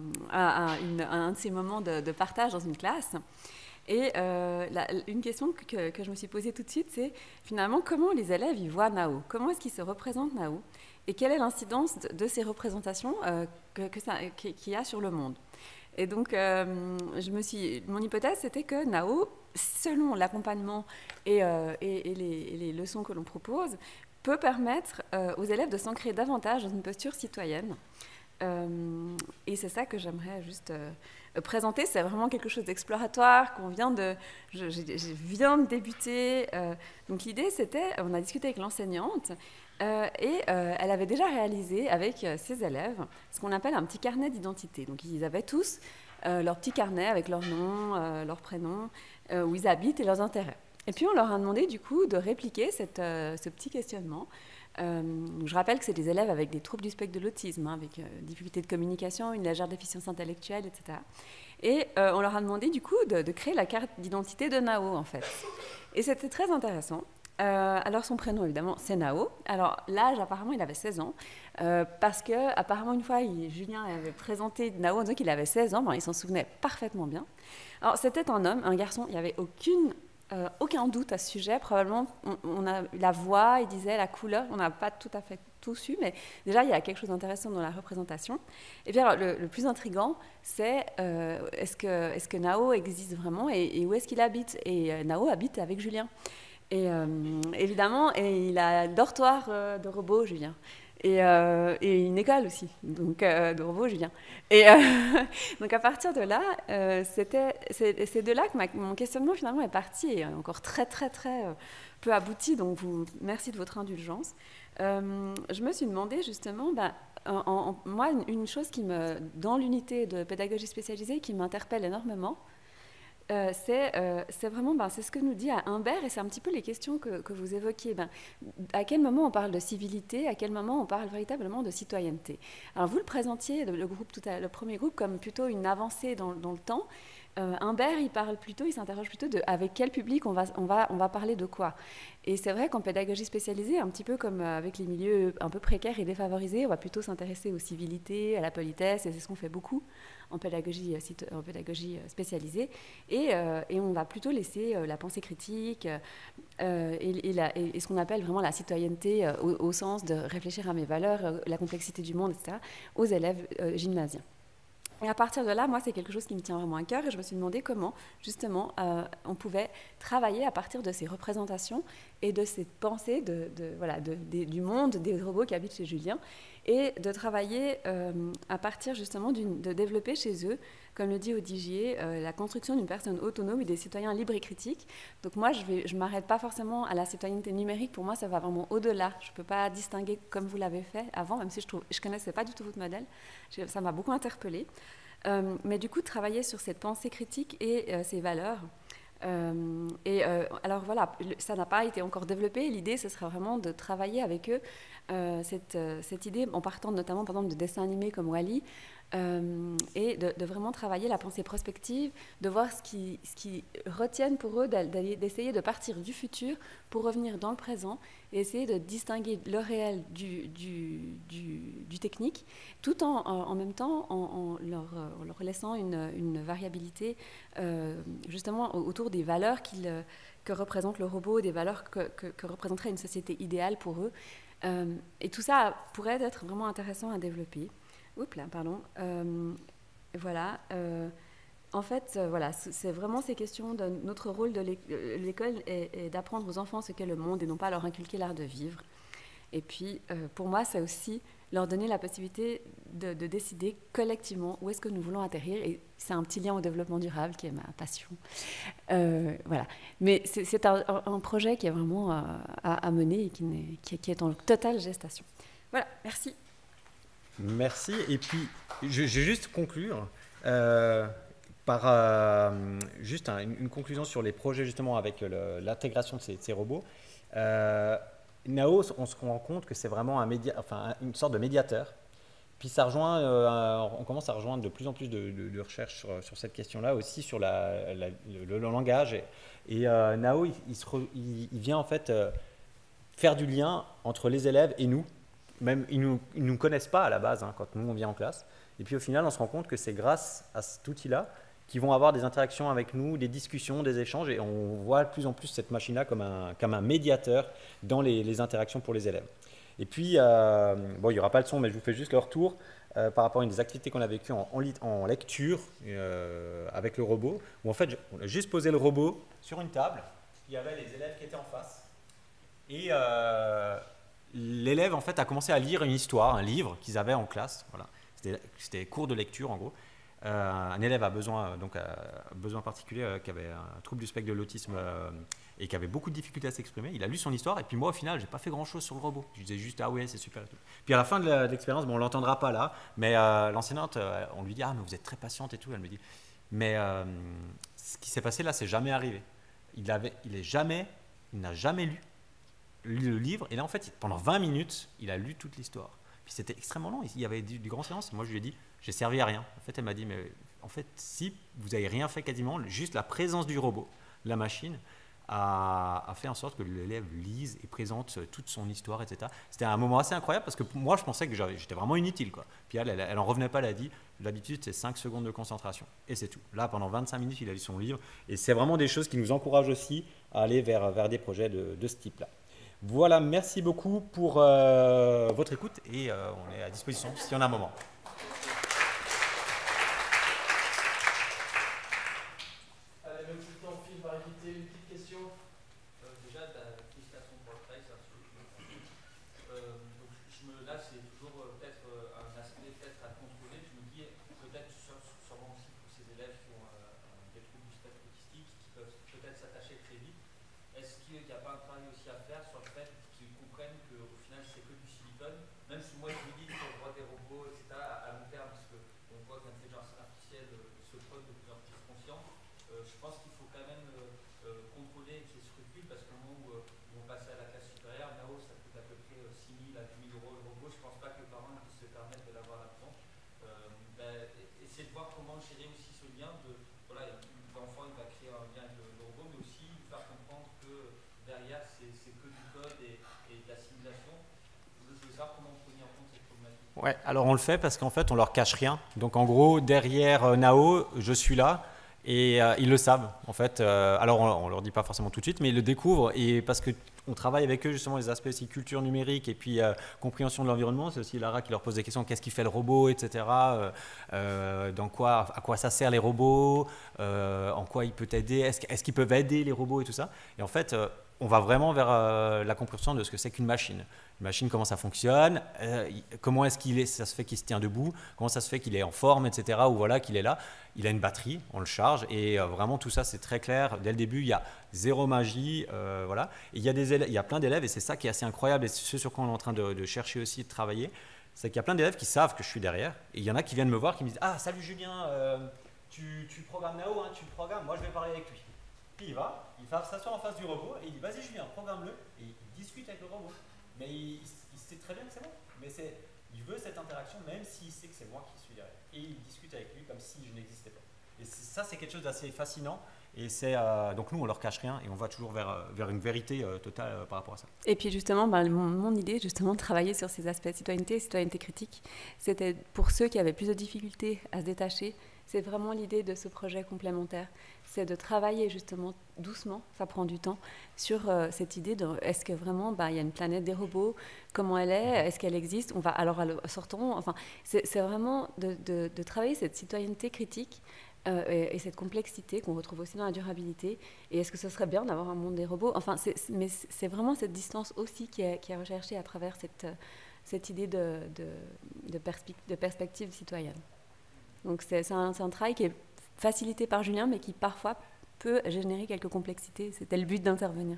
à un de ces moments de partage dans une classe. Et une question que je me suis posée tout de suite, c'est finalement comment les élèves y voient Nao? Comment est-ce qu'ils se représentent Nao? Et quelle est l'incidence de ces représentations qu'il y a sur le monde? Et donc, mon hypothèse, c'était que Nao, selon l'accompagnement et les leçons que l'on propose, peut permettre aux élèves de s'ancrer davantage dans une posture citoyenne. Et c'est ça que j'aimerais juste présenter. C'est vraiment quelque chose d'exploratoire je viens de débuter. Donc l'idée, c'était, on a discuté avec l'enseignante, et elle avait déjà réalisé avec ses élèves ce qu'on appelle un petit carnet d'identité. Donc ils avaient tous leur petit carnet avec leur nom, leur prénom, où ils habitent et leurs intérêts. Et puis on leur a demandé du coup de répliquer ce petit questionnement. Je rappelle que c'est des élèves avec des troubles du spectre de l'autisme, avec difficultés de communication, une légère déficience intellectuelle, etc. Et on leur a demandé du coup de créer la carte d'identité de Nao en fait. Et c'était très intéressant. Alors son prénom évidemment c'est Nao. Alors l'âge apparemment il avait 16 ans parce que apparemment une fois Julien avait présenté Nao en disant qu'il avait 16 ans, il s'en souvenait parfaitement bien. Alors c'était un homme, un garçon, il n'y avait aucun doute à ce sujet. Probablement on a la voix, il disait la couleur, on n'a pas tout à fait tout su, mais déjà il y a quelque chose d'intéressant dans la représentation. Et puis alors, le plus intriguant c'est est-ce que Nao existe vraiment et où est-ce qu'il habite? Et Nao habite avec Julien. Et évidemment, il a un dortoir de robots, Julien, et une école aussi, donc de robots, Julien. Et donc à partir de là, c'est de là que mon questionnement finalement est parti, et encore très très très peu abouti. Donc merci de votre indulgence. Je me suis demandé justement, moi une chose dans l'unité de pédagogie spécialisée qui m'interpelle énormément. c'est vraiment, c'est ce que nous dit Humbert, et c'est un petit peu les questions que vous évoquiez. À quel moment on parle de civilité, à quel moment on parle véritablement de citoyenneté? Alors vous le présentiez, le premier groupe, comme plutôt une avancée dans le temps. Humbert, il s'interroge plutôt de avec quel public on va parler de quoi. Et c'est vrai qu'en pédagogie spécialisée, un petit peu comme avec les milieux un peu précaires et défavorisés, on va plutôt s'intéresser aux civilités, à la politesse, et c'est ce qu'on fait beaucoup en pédagogie spécialisée. Et on va plutôt laisser la pensée critique et ce qu'on appelle vraiment la citoyenneté au sens de réfléchir à mes valeurs, la complexité du monde, etc., aux élèves gymnasiens. Et à partir de là, moi, c'est quelque chose qui me tient vraiment à cœur, et je me suis demandé comment, justement, on pouvait travailler à partir de ces représentations et de cette pensée du monde des robots qui habitent chez Julien, et de travailler à partir, justement, de développer chez eux, comme le dit Odigier, la construction d'une personne autonome et des citoyens libres et critiques. Donc moi, je ne m'arrête pas forcément à la citoyenneté numérique. Pour moi, ça va vraiment au-delà. Je ne peux pas distinguer comme vous l'avez fait avant, même si je ne connaissais pas du tout votre modèle. Ça m'a beaucoup interpellée. Mais du coup, travailler sur cette pensée critique et ces valeurs. Alors voilà, ça n'a pas été encore développé. L'idée, ce sera vraiment de travailler avec eux cette idée, en partant notamment, par exemple, de dessins animés comme Wall-E, et de vraiment travailler la pensée prospective, de voir ce qui retiennent pour eux, d'essayer de partir du futur pour revenir dans le présent et essayer de distinguer le réel du technique, tout en même temps en leur laissant une variabilité justement autour des valeurs que représente le robot, des valeurs que représenterait une société idéale pour eux. Et tout ça pourrait être vraiment intéressant à développer. Oups là, pardon. Voilà. En fait, voilà, c'est vraiment ces questions de notre rôle de l'école est d'apprendre aux enfants ce qu'est le monde et non pas leur inculquer l'art de vivre. Et puis, pour moi, c'est aussi leur donner la possibilité de décider collectivement où est-ce que nous voulons atterrir. Et c'est un petit lien au développement durable qui est ma passion. Voilà. Mais c'est un projet qui est vraiment à mener et qui est en totale gestation. Voilà, merci. Merci. Et puis, je vais juste conclure par juste une conclusion sur les projets justement avec l'intégration de ces robots. Nao, on se rend compte que c'est vraiment une sorte de médiateur. Puis ça rejoint, on commence à rejoindre de plus en plus de recherches sur cette question-là, aussi sur le langage. Et Nao, il vient en fait faire du lien entre les élèves et nous. Même ils nous connaissent pas à la base quand nous on vient en classe. Et puis au final, on se rend compte que c'est grâce à cet outil-là qu'ils vont avoir des interactions avec nous, des discussions, des échanges, et on voit de plus en plus cette machine-là comme un médiateur dans les interactions pour les élèves. Et puis, bon, il n'y aura pas le son, mais je vous fais juste le retour par rapport à une des activités qu'on a vécues en lecture avec le robot, où en fait, on a juste posé le robot sur une table, il y avait les élèves qui étaient en face, et l'élève en fait a commencé à lire une histoire, un livre qu'ils avaient en classe. Voilà. C'était cours de lecture en gros. Un élève a besoin particulier qui avait un trouble du spectre de l'autisme et qui avait beaucoup de difficultés à s'exprimer. Il a lu son histoire et puis moi au final j'ai pas fait grand chose sur le robot. Je disais juste ah ouais c'est super et tout. Puis à la fin de l'expérience, bon on l'entendra pas là, mais l'enseignante on lui dit ah mais vous êtes très patiente et tout. Elle me dit mais ce qui s'est passé là c'est jamais arrivé. Il n'a jamais lu le livre, et là en fait pendant 20 minutes il a lu toute l'histoire, puis c'était extrêmement long, il y avait du grand silence. Moi je lui ai dit j'ai servi à rien. En fait elle m'a dit mais en fait si vous n'avez rien fait quasiment, juste la présence du robot, la machine a fait en sorte que l'élève lise et présente toute son histoire, etc. C'était un moment assez incroyable parce que moi je pensais que j'étais vraiment inutile quoi. Puis elle en revenait pas, elle a dit l'habitude c'est 5 secondes de concentration et c'est tout. Là pendant 25 minutes il a lu son livre, et c'est vraiment des choses qui nous encouragent aussi à aller vers des projets de ce type là. Voilà, merci beaucoup pour votre écoute, et on est à disposition si on a un moment. Allez, même si on file par éviter une petite question. Déjà, la félicitations pour le travail, c'est absolument donc là, c'est toujours peut-être un aspect à contrôler. Je me dis, peut-être sûrement aussi pour ces élèves qui ont des troubles du spectre autistique, qui peuvent peut-être s'attacher très vite. Est-ce qu'il n'y a pas un travail aussi à faire sur le fait qu'ils comprennent qu'au final c'est que du silicone, même si moi je me dis qu'on voit des robots, etc. à long terme, parce qu'on voit que l'intelligence artificielle se pose de plus en plus consciente, je pense qu'il lien de, voilà, l'enfant il va créer un lien avec le robot, mais aussi lui faire comprendre que derrière c'est que du code et de la simulation. Je veux savoir comment vous prenez en compte cette problématique. Ouais, alors on le fait parce qu'en fait on leur cache rien. Donc en gros, derrière Nao, je suis là. Et ils le savent en fait, alors on leur dit pas forcément tout de suite, mais ils le découvrent, et parce qu'on travaille avec eux justement les aspects aussi culture numérique et puis compréhension de l'environnement. C'est aussi Lara qui leur pose des questions, qu'est-ce qui fait le robot, etc. À quoi ça sert les robots, en quoi il peut aider, est-ce qu'ils peuvent aider les robots et tout ça. Et en fait on va vraiment vers la compréhension de ce que c'est qu'une machine. Une machine, comment ça fonctionne, comment est-ce ça se fait qu'il se tient debout, comment ça se fait qu'il est en forme, etc. Ou voilà, qu'il est là. Il a une batterie, on le charge, et vraiment tout ça c'est très clair. Dès le début, il y a zéro magie, voilà. Et il y a plein d'élèves, et c'est ça qui est assez incroyable, et c'est ce sur quoi on est en train de chercher aussi, de travailler, c'est qu'il y a plein d'élèves qui savent que je suis derrière, et il y en a qui viennent me voir, qui me disent « Ah, salut Julien, tu programmes Nao, hein, tu le programmes, moi je vais parler avec lui. » Puis il va s'asseoir en face du robot, et il dit « Vas-y Julien, programme-le. » Et il discute avec le robot. Mais il sait très bien que c'est bon. Mais il veut cette interaction, même s'il sait que c'est moi qui suis derrière. Et il discute avec lui comme si je n'existais pas. Et ça, c'est quelque chose d'assez fascinant. Et donc nous, on leur cache rien et on va toujours vers une vérité totale par rapport à ça. Et puis justement, mon idée, justement, de travailler sur ces aspects citoyenneté critique, c'était pour ceux qui avaient plus de difficultés à se détacher. C'est vraiment l'idée de ce projet complémentaire. C'est de travailler justement doucement, ça prend du temps, sur cette idée de est-ce que vraiment il y a une planète des robots, comment elle est qu'elle existe, sortons, enfin, c'est vraiment de travailler cette citoyenneté critique et cette complexité qu'on retrouve aussi dans la durabilité. Et est-ce que ce serait bien d'avoir un monde des robots, enfin, mais c'est vraiment cette distance aussi qui est recherchée à travers cette idée de perspective citoyenne. Donc c'est un travail qui est facilité par Julien, mais qui parfois peut générer quelques complexités. C'était le but d'intervenir.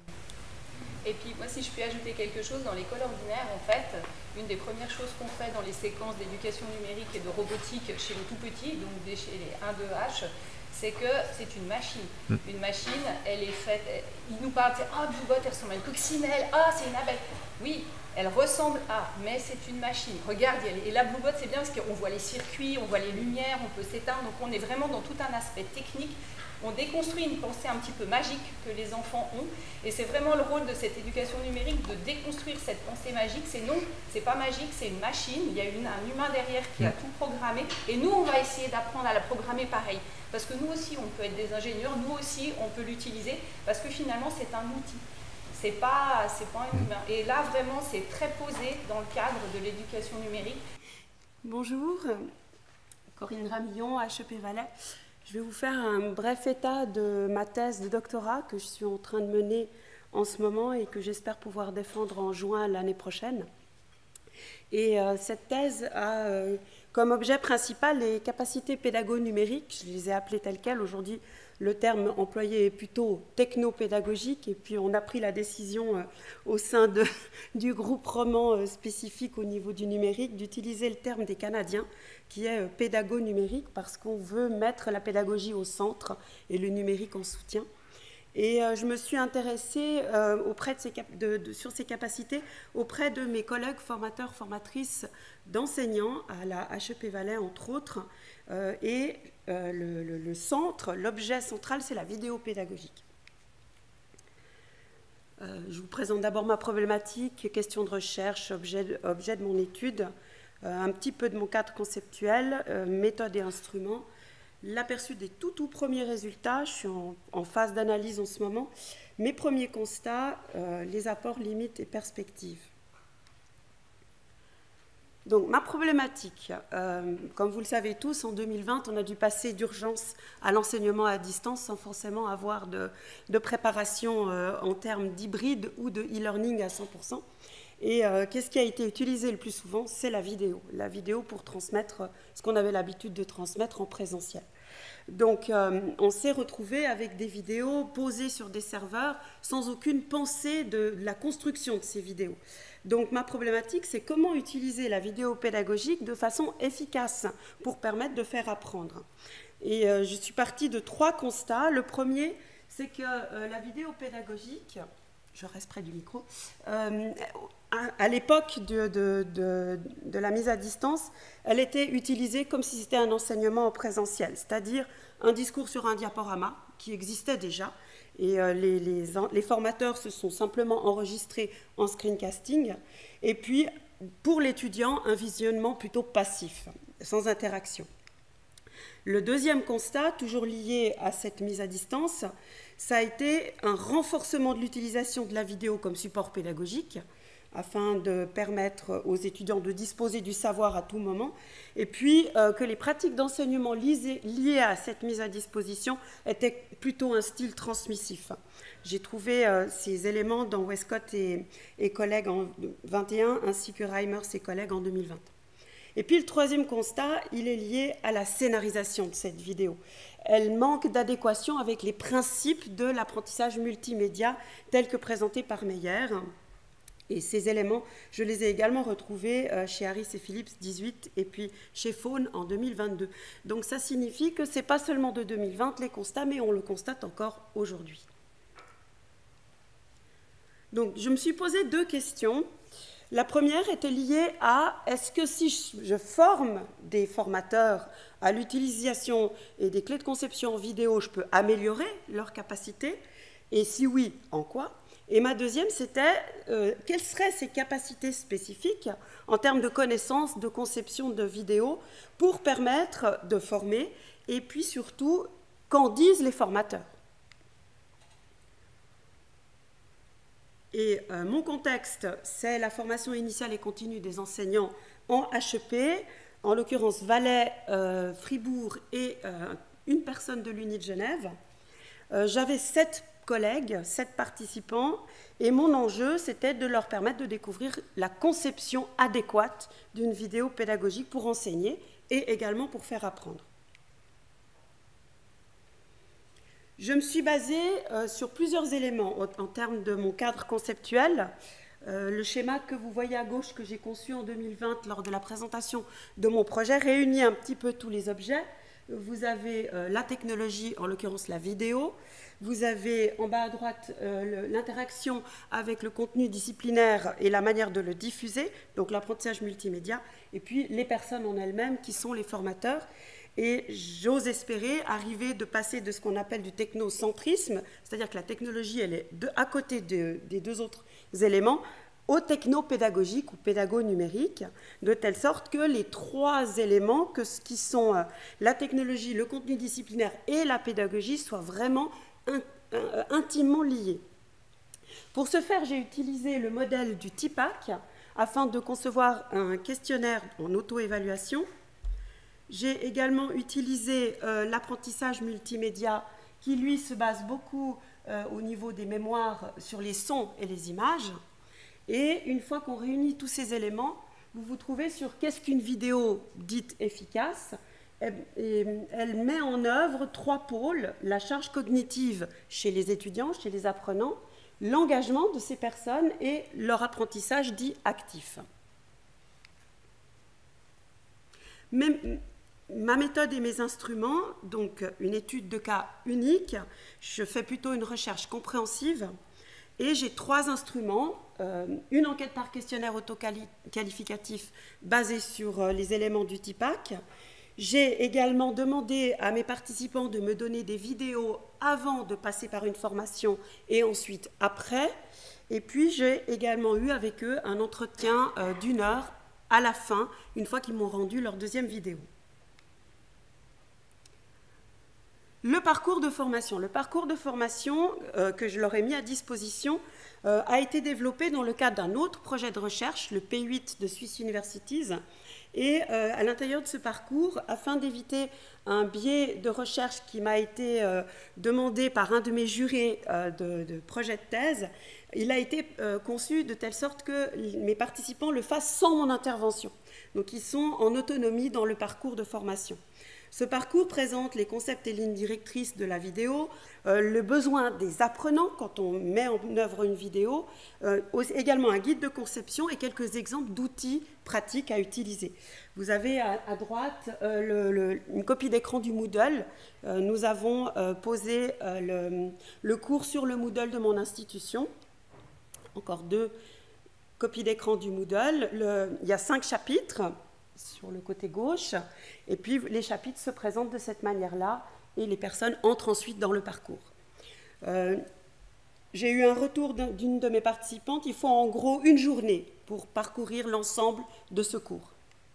Et puis moi, si je peux ajouter quelque chose, dans l'école ordinaire, en fait, une des premières choses qu'on fait dans les séquences d'éducation numérique et de robotique chez les tout-petits, donc chez les 1-2H, c'est que c'est une machine. Une machine, elle est faite... Ils nous parlent, ah, Bluebot, elle ressemble à une coccinelle, ah, c'est une abeille. Oui, elle ressemble à, mais c'est une machine. Regarde, et la Bluebot, c'est bien parce qu'on voit les circuits, on voit les lumières, on peut s'éteindre, donc on est vraiment dans tout un aspect technique. On déconstruit une pensée un petit peu magique que les enfants ont, et c'est vraiment le rôle de cette éducation numérique de déconstruire cette pensée magique. C'est non, c'est pas magique, c'est une machine, il y a un humain derrière qui a tout programmé, et nous on va essayer d'apprendre à la programmer pareil, parce que nous aussi on peut être des ingénieurs, nous aussi on peut l'utiliser, parce que finalement c'est un outil, c'est pas un humain. Et là vraiment c'est très posé dans le cadre de l'éducation numérique. Bonjour, Corinne Ramillon, HEP Valais. Je vais vous faire un bref état de ma thèse de doctorat que je suis en train de mener en ce moment et que j'espère pouvoir défendre en juin l'année prochaine. Et cette thèse a comme objet principal les capacités pédago-numériques. Je les ai appelées telles quelles. Aujourd'hui, le terme employé est plutôt technopédagogique. Et puis, on a pris la décision au sein du groupe roman spécifique au niveau du numérique d'utiliser le terme des Canadiens, qui est pédago-numérique, parce qu'on veut mettre la pédagogie au centre et le numérique en soutien. Et je me suis intéressée sur ces capacités auprès de mes collègues formateurs, formatrices d'enseignants à la HEP Valais, entre autres. Le centre, l'objet central, c'est la vidéo pédagogique. Je vous présente d'abord ma problématique, question de recherche, objet de mon étude, un petit peu de mon cadre conceptuel, méthode et instruments, l'aperçu des tout premiers résultats. Je suis en phase d'analyse en ce moment. Mes premiers constats, les apports, limites et perspectives. Donc, ma problématique, comme vous le savez tous, en 2020, on a dû passer d'urgence à l'enseignement à distance sans forcément avoir de préparation en termes d'hybride ou de e-learning à 100%. Et qu'est-ce qui a été utilisé le plus souvent? C'est la vidéo. La vidéo pour transmettre ce qu'on avait l'habitude de transmettre en présentiel. Donc, on s'est retrouvé avec des vidéos posées sur des serveurs sans aucune pensée de la construction de ces vidéos. Donc, ma problématique, c'est comment utiliser la vidéo pédagogique de façon efficace pour permettre de faire apprendre. Et je suis partie de 3 constats. Le premier, c'est que la vidéo pédagogique, je reste près du micro, à l'époque de la mise à distance, elle était utilisée comme si c'était un enseignement en présentiel, c'est-à-dire un discours sur un diaporama qui existait déjà, et les formateurs se sont simplement enregistrés en screencasting, et puis pour l'étudiant, un visionnement plutôt passif, sans interaction. Le deuxième constat, toujours lié à cette mise à distance, ça a été un renforcement de l'utilisation de la vidéo comme support pédagogique, afin de permettre aux étudiants de disposer du savoir à tout moment, et puis que les pratiques d'enseignement liées à cette mise à disposition étaient plutôt un style transmissif. J'ai trouvé ces éléments dans Westcott et collègues en 2021, ainsi que Reimers et collègues en 2020. Et puis le troisième constat, il est lié à la scénarisation de cette vidéo. Elle manque d'adéquation avec les principes de l'apprentissage multimédia tels que présentés par Meyer. Et ces éléments, je les ai également retrouvés chez Harris et Phillips 18 et puis chez Faune en 2022. Donc ça signifie que ce n'est pas seulement de 2020 les constats, mais on le constate encore aujourd'hui. Donc je me suis posé deux questions. La première était liée à est-ce que si je forme des formateurs à l'utilisation et des clés de conception en vidéo, je peux améliorer leur capacité? Et si oui, en quoi? Et ma deuxième, c'était quelles seraient ces capacités spécifiques en termes de connaissances, de conception de vidéos pour permettre de former, et puis surtout, qu'en disent les formateurs. Et mon contexte, c'est la formation initiale et continue des enseignants en HEP, en l'occurrence Valais, Fribourg et une personne de l'Uni de Genève. J'avais 7 collègues, 7 participants, et mon enjeu, c'était de leur permettre de découvrir la conception adéquate d'une vidéo pédagogique pour enseigner et également pour faire apprendre. Je me suis basée sur plusieurs éléments en termes de mon cadre conceptuel. Le schéma que vous voyez à gauche, que j'ai conçu en 2020 lors de la présentation de mon projet, réunit un petit peu tous les objets. Vous avez la technologie, en l'occurrence la vidéo. Vous avez en bas à droite l'interaction avec le contenu disciplinaire et la manière de le diffuser, donc l'apprentissage multimédia, et puis les personnes en elles-mêmes qui sont les formateurs. Et j'ose espérer arriver de passer de ce qu'on appelle du technocentrisme, c'est-à-dire que la technologie, elle est à côté des deux autres éléments, au techno-pédagogique ou pédago-numérique, de telle sorte que les trois éléments, qui sont la technologie, le contenu disciplinaire et la pédagogie, soient vraiment intimement liés. Pour ce faire, j'ai utilisé le modèle du TIPAC afin de concevoir un questionnaire en auto-évaluation. J'ai également utilisé l'apprentissage multimédia qui, lui, se base beaucoup au niveau des mémoires sur les sons et les images. Et une fois qu'on réunit tous ces éléments, vous vous trouvez sur qu'est-ce qu'une vidéo dite efficace. Et elle met en œuvre 3 pôles: la charge cognitive chez les étudiants, chez les apprenants, l'engagement de ces personnes et leur apprentissage dit actif. Ma méthode et mes instruments, donc une étude de cas unique, je fais plutôt une recherche compréhensive et j'ai 3 instruments, une enquête par questionnaire autoqualificatif basée sur les éléments du TIPAC. J'ai également demandé à mes participants de me donner des vidéos avant de passer par une formation et ensuite après. Et puis j'ai également eu avec eux un entretien d'1 heure à la fin, une fois qu'ils m'ont rendu leur deuxième vidéo. Le parcours de formation. Le parcours de formation que je leur ai mis à disposition a été développé dans le cadre d'un autre projet de recherche, le P8 de Swiss Universities. Et à l'intérieur de ce parcours, afin d'éviter un biais de recherche qui m'a été demandé par un de mes jurés de projet de thèse, il a été conçu de telle sorte que mes participants le fassent sans mon intervention. Donc ils sont en autonomie dans le parcours de formation. Ce parcours présente les concepts et lignes directrices de la vidéo, le besoin des apprenants quand on met en œuvre une vidéo, également un guide de conception et quelques exemples d'outils pratiques à utiliser. Vous avez à droite une copie d'écran du Moodle. Nous avons posé le cours sur le Moodle de mon institution. Encore 2 copie d'écran du Moodle. Il y a 5 chapitres sur le côté gauche, et puis les chapitres se présentent de cette manière-là, et les personnes entrent ensuite dans le parcours. J'ai eu un retour d'une de mes participantes, il faut en gros une journée pour parcourir l'ensemble de ce cours.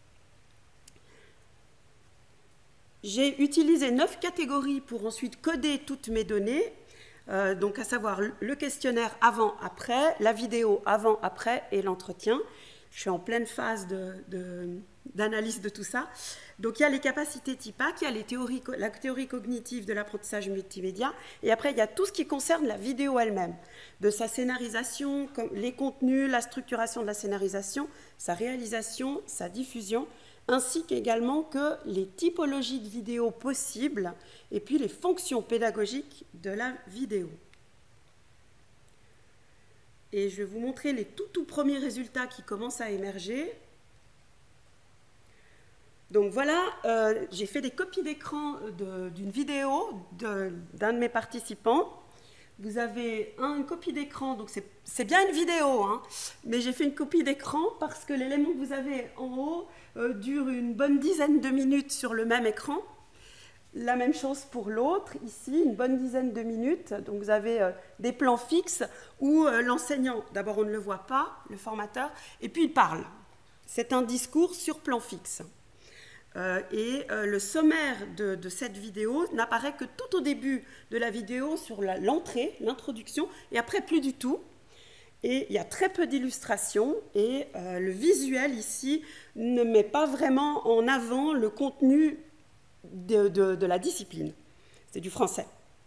J'ai utilisé 9 catégories pour ensuite coder toutes mes données, donc à savoir le questionnaire avant-après, la vidéo avant-après et l'entretien. Je suis en pleine phase d'analyse de tout ça. Donc il y a les capacités TIPAC, il y a la théorie cognitive de l'apprentissage multimédia, et après il y a tout ce qui concerne la vidéo elle-même, de sa scénarisation, les contenus, la structuration de la scénarisation, sa réalisation, sa diffusion, ainsi qu'également que les typologies de vidéos possibles et puis les fonctions pédagogiques de la vidéo. Et je vais vous montrer les tout premiers résultats qui commencent à émerger. Donc voilà, j'ai fait des copies d'écran d'une vidéo d'un de mes participants. Vous avez une copie d'écran, donc c'est bien une vidéo, hein, mais j'ai fait une copie d'écran parce que l'élément que vous avez en haut dure une bonne dizaine de minutes sur le même écran. La même chose pour l'autre, ici, une bonne dizaine de minutes. Donc vous avez des plans fixes où l'enseignant, d'abord on ne le voit pas, le formateur, et puis il parle. C'est un discours sur plan fixe. Le sommaire de cette vidéo n'apparaît que tout au début de la vidéo sur l'entrée, l'introduction, et après plus du tout. Et il y a très peu d'illustrations, et le visuel ici ne met pas vraiment en avant le contenu de la discipline. C'est du français.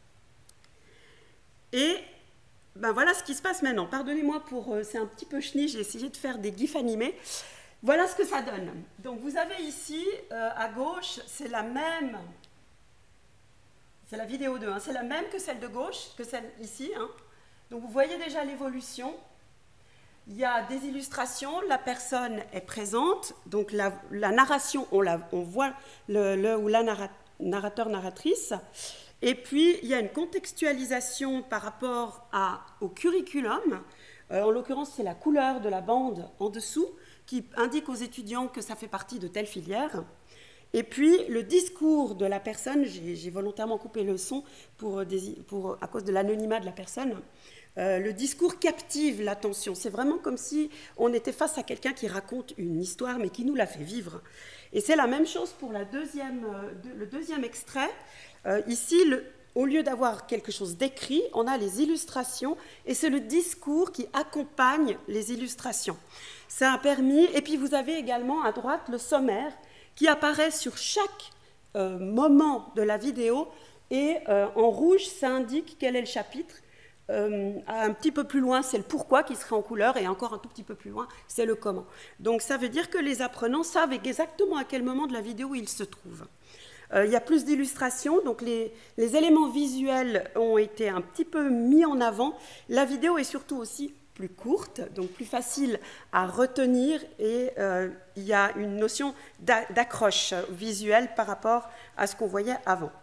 Et ben voilà ce qui se passe maintenant. Pardonnez-moi c'est un petit peu chenille, j'ai essayé de faire des gifs animés. Voilà ce que ça donne. Donc vous avez ici, à gauche, c'est la même, c'est la vidéo 2, hein, c'est la même que celle de gauche, que celle ici. Hein. Donc vous voyez déjà l'évolution. Il y a des illustrations, la personne est présente, donc la narration, on voit le ou la narrateur-narratrice. Et puis il y a une contextualisation par rapport au curriculum. En l'occurrence, c'est la couleur de la bande en dessous, qui indique aux étudiants que ça fait partie de telle filière. Et puis, le discours de la personne, j'ai volontairement coupé le son à cause de l'anonymat de la personne, le discours captive l'attention. C'est vraiment comme si on était face à quelqu'un qui raconte une histoire, mais qui nous la fait vivre. Et c'est la même chose pour le deuxième extrait. Ici, au lieu d'avoir quelque chose d'écrit, on a les illustrations, et c'est le discours qui accompagne les illustrations. Ça a permis, et puis vous avez également à droite le sommaire qui apparaît sur chaque moment de la vidéo, et en rouge, ça indique quel est le chapitre. Un petit peu plus loin, c'est le pourquoi qui serait en couleur, et encore un tout petit peu plus loin, c'est le comment. Donc ça veut dire que les apprenants savent exactement à quel moment de la vidéo ils se trouvent. Il y a plus d'illustrations, donc les éléments visuels ont été un petit peu mis en avant. La vidéo est surtout aussi plus courte, donc plus facile à retenir, et il y a une notion d'accroche visuelle par rapport à ce qu'on voyait avant.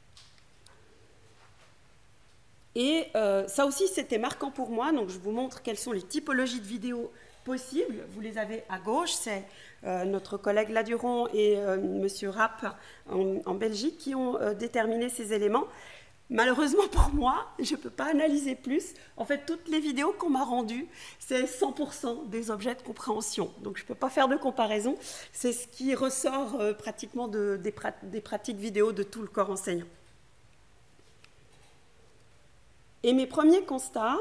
Et ça aussi, c'était marquant pour moi, donc je vous montre quelles sont les typologies de vidéos possibles. Vous les avez à gauche, c'est notre collègue Laduron et M. Rapp en Belgique qui ont déterminé ces éléments. Malheureusement pour moi, je ne peux pas analyser plus. En fait, toutes les vidéos qu'on m'a rendues, c'est 100% des objets de compréhension. Donc, je ne peux pas faire de comparaison. C'est ce qui ressort pratiquement des pratiques vidéo de tout le corps enseignant. Et mes premiers constats.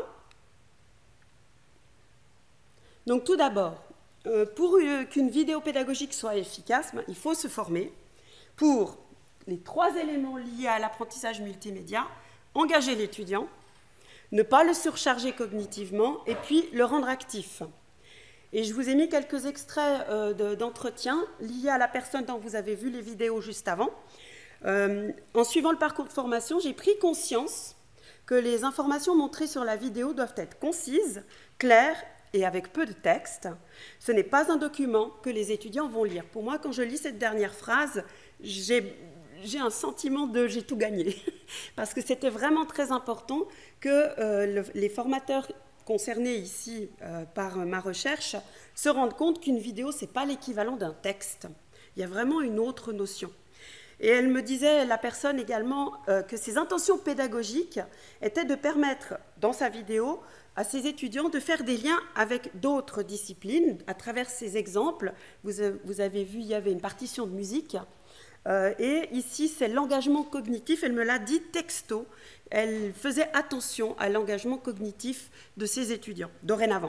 Donc, tout d'abord, pour qu'une vidéo pédagogique soit efficace, il faut se former pour les 3 éléments liés à l'apprentissage multimédia: engager l'étudiant, ne pas le surcharger cognitivement, et puis le rendre actif. Et je vous ai mis quelques extraits d'entretien liés à la personne dont vous avez vu les vidéos juste avant. En suivant le parcours de formation, j'ai pris conscience que les informations montrées sur la vidéo doivent être concises, claires et avec peu de texte. Ce n'est pas un document que les étudiants vont lire. Pour moi, quand je lis cette dernière phrase, j'ai un sentiment de j'ai tout gagné, parce que c'était vraiment très important que les formateurs concernés ici par ma recherche se rendent compte qu'une vidéo, ce n'est pas l'équivalent d'un texte. Il y a vraiment une autre notion. Et elle me disait, la personne également, que ses intentions pédagogiques étaient de permettre, dans sa vidéo, à ses étudiants de faire des liens avec d'autres disciplines à travers ces exemples. Vous avez vu, il y avait une partition de musique. Et ici, c'est l'engagement cognitif. Elle me l'a dit texto. Elle faisait attention à l'engagement cognitif de ses étudiants, dorénavant.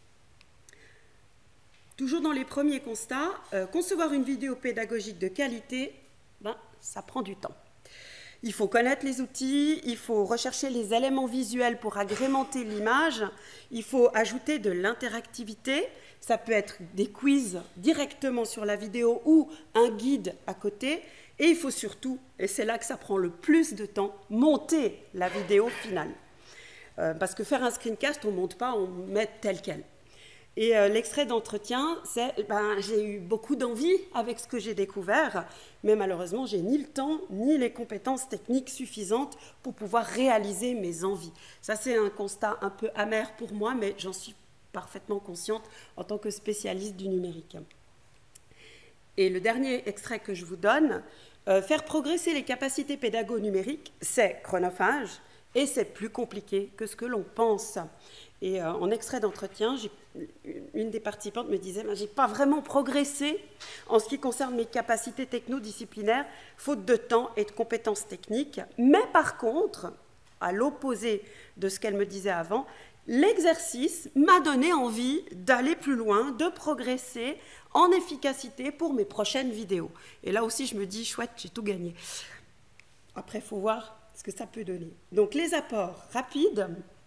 Toujours dans les premiers constats, concevoir une vidéo pédagogique de qualité, ça prend du temps. Il faut connaître les outils, il faut rechercher les éléments visuels pour agrémenter l'image, il faut ajouter de l'interactivité, ça peut être des quiz directement sur la vidéo ou un guide à côté, et il faut surtout, et c'est là que ça prend le plus de temps, monter la vidéo finale. Parce que faire un screencast, on ne monte pas, on met tel quel. Et l'extrait d'entretien, c'est j'ai eu beaucoup d'envie avec ce que j'ai découvert, mais malheureusement, j'ai ni le temps ni les compétences techniques suffisantes pour pouvoir réaliser mes envies. Ça, c'est un constat un peu amer pour moi, mais j'en suis parfaitement consciente en tant que spécialiste du numérique. Et le dernier extrait que je vous donne, faire progresser les capacités pédago-numériques, c'est chronophage et c'est plus compliqué que ce que l'on pense. Et en extrait d'entretien, une des participantes me disait « J'ai pas vraiment progressé en ce qui concerne mes capacités technodisciplinaires, faute de temps et de compétences techniques. Mais par contre, à l'opposé de ce qu'elle me disait avant, l'exercice m'a donné envie d'aller plus loin, de progresser en efficacité pour mes prochaines vidéos. » Et là aussi, je me dis « Chouette, j'ai tout gagné. » Après, il faut voir ce que ça peut donner. Donc, les apports rapides.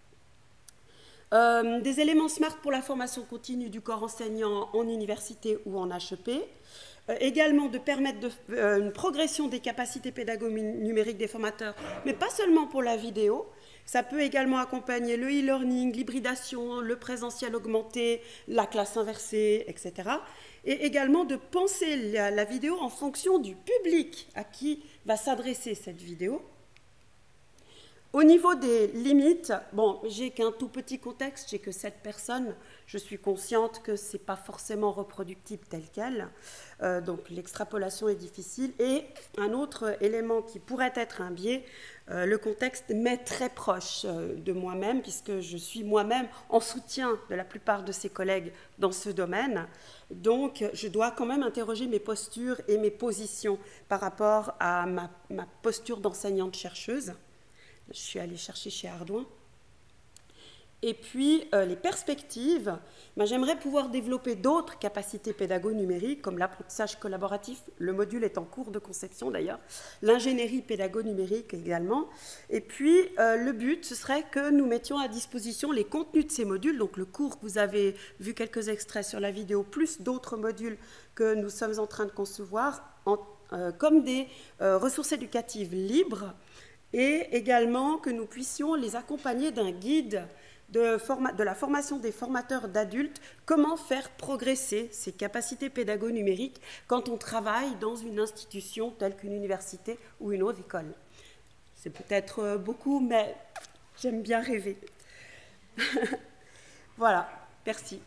Des éléments SMART pour la formation continue du corps enseignant en université ou en HEP. Également de permettre une progression des capacités pédago-numériques des formateurs, mais pas seulement pour la vidéo. Ça peut également accompagner le e-learning, l'hybridation, le présentiel augmenté, la classe inversée, etc. Et également de penser la vidéo en fonction du public à qui va s'adresser cette vidéo. Au niveau des limites, bon, j'ai qu'un tout petit contexte, j'ai que 7 personnes, je suis consciente que ce n'est pas forcément reproductible tel quel, donc l'extrapolation est difficile. Et un autre élément qui pourrait être un biais, le contexte m'est très proche de moi-même, puisque je suis moi-même en soutien de la plupart de ses collègues dans ce domaine. Donc, je dois quand même interroger mes postures et mes positions par rapport à ma posture d'enseignante-chercheuse. Je suis allée chercher chez Ardouin. Et puis, les perspectives, j'aimerais pouvoir développer d'autres capacités pédago-numériques, comme l'apprentissage collaboratif, le module est en cours de conception d'ailleurs, l'ingénierie pédago-numérique également. Et puis, le but, ce serait que nous mettions à disposition les contenus de ces modules, donc le cours que vous avez vu quelques extraits sur la vidéo, plus d'autres modules que nous sommes en train de concevoir, comme des ressources éducatives libres, et également que nous puissions les accompagner d'un guide de la formation des formateurs d'adultes, comment faire progresser ces capacités pédago-numériques quand on travaille dans une institution telle qu'une université ou une autre école. C'est peut-être beaucoup, mais j'aime bien rêver. Voilà, merci.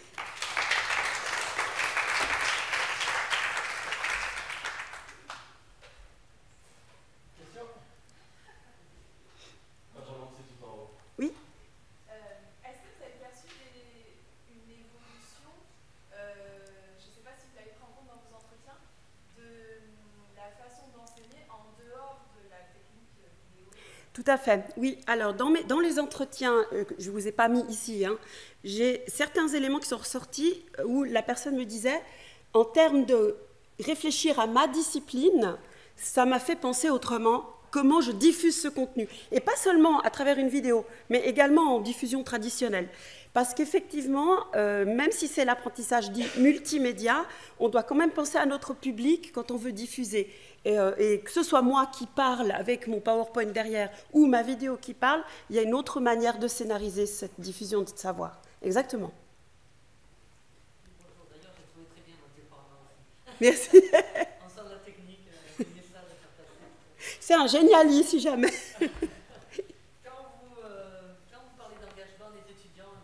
Oui. Est-ce que vous avez perçu une évolution, je ne sais pas si vous l'avez pris en compte dans vos entretiens, de la façon d'enseigner en dehors de la technique vidéo? Tout à fait, oui. Alors, dans les entretiens, je ne vous ai pas mis ici, hein, j'ai certains éléments qui sont ressortis où la personne me disait, en termes de réfléchir à ma discipline, ça m'a fait penser autrement. Comment je diffuse ce contenu. Et pas seulement à travers une vidéo, mais également en diffusion traditionnelle. Parce qu'effectivement, même si c'est l'apprentissage dit multimédia, on doit quand même penser à notre public quand on veut diffuser. Et que ce soit moi qui parle avec mon PowerPoint derrière ou ma vidéo qui parle, il y a une autre manière de scénariser cette diffusion de savoir. Exactement. Bonjour, d'ailleurs, j'ai trouvé très bien notre format aussi. Merci. En sort de la technique, les messages à faire passer. C'est un génial si jamais. Quand vous parlez d'engagement des étudiants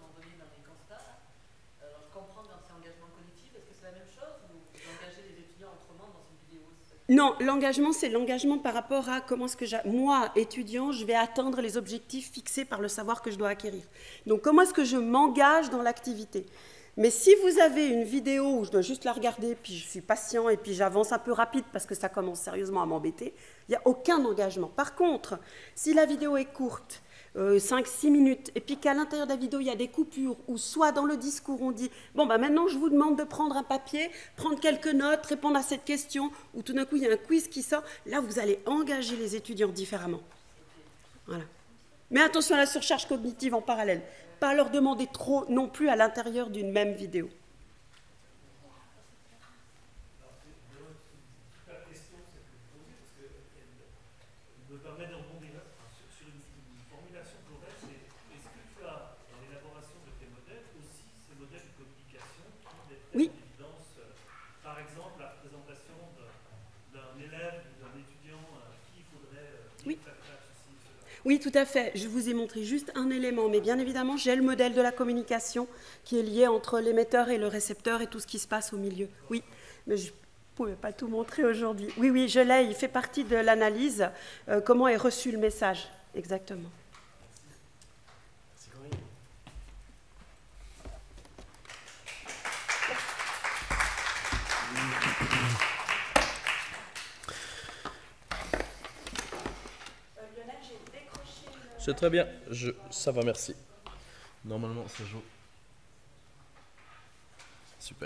Non, l'engagement, c'est l'engagement par rapport à comment est-ce que moi, étudiant, je vais atteindre les objectifs fixés par le savoir que je dois acquérir. Donc, comment est-ce que je m'engage dans l'activité? Mais si vous avez une vidéo où je dois juste la regarder, puis je suis patient et puis j'avance un peu rapide parce que ça commence sérieusement à m'embêter, il n'y a aucun engagement. Par contre, si la vidéo est courte, 5-6 minutes, et puis qu'à l'intérieur de la vidéo, il y a des coupures, ou soit dans le discours, on dit « Bon, maintenant, je vous demande de prendre un papier, prendre quelques notes, répondre à cette question », ou tout d'un coup, il y a un quiz qui sort, là, vous allez engager les étudiants différemment. Voilà. Mais attention à la surcharge cognitive en parallèle. Pas leur demander trop non plus à l'intérieur d'une même vidéo. Oui. Par exemple, la présentation d'un élève ou d'un étudiant qui faudrait oui. Oui, tout à fait. Je vous ai montré juste un élément, mais bien évidemment, j'ai le modèle de la communication qui est lié entre l'émetteur et le récepteur et tout ce qui se passe au milieu. Oui, mais je ne pouvais pas tout montrer aujourd'hui. Oui, oui, je l'ai, il fait partie de l'analyse. Comment est reçu le message, exactement. C'est très bien, ça va, merci. Normalement, ça joue. Super.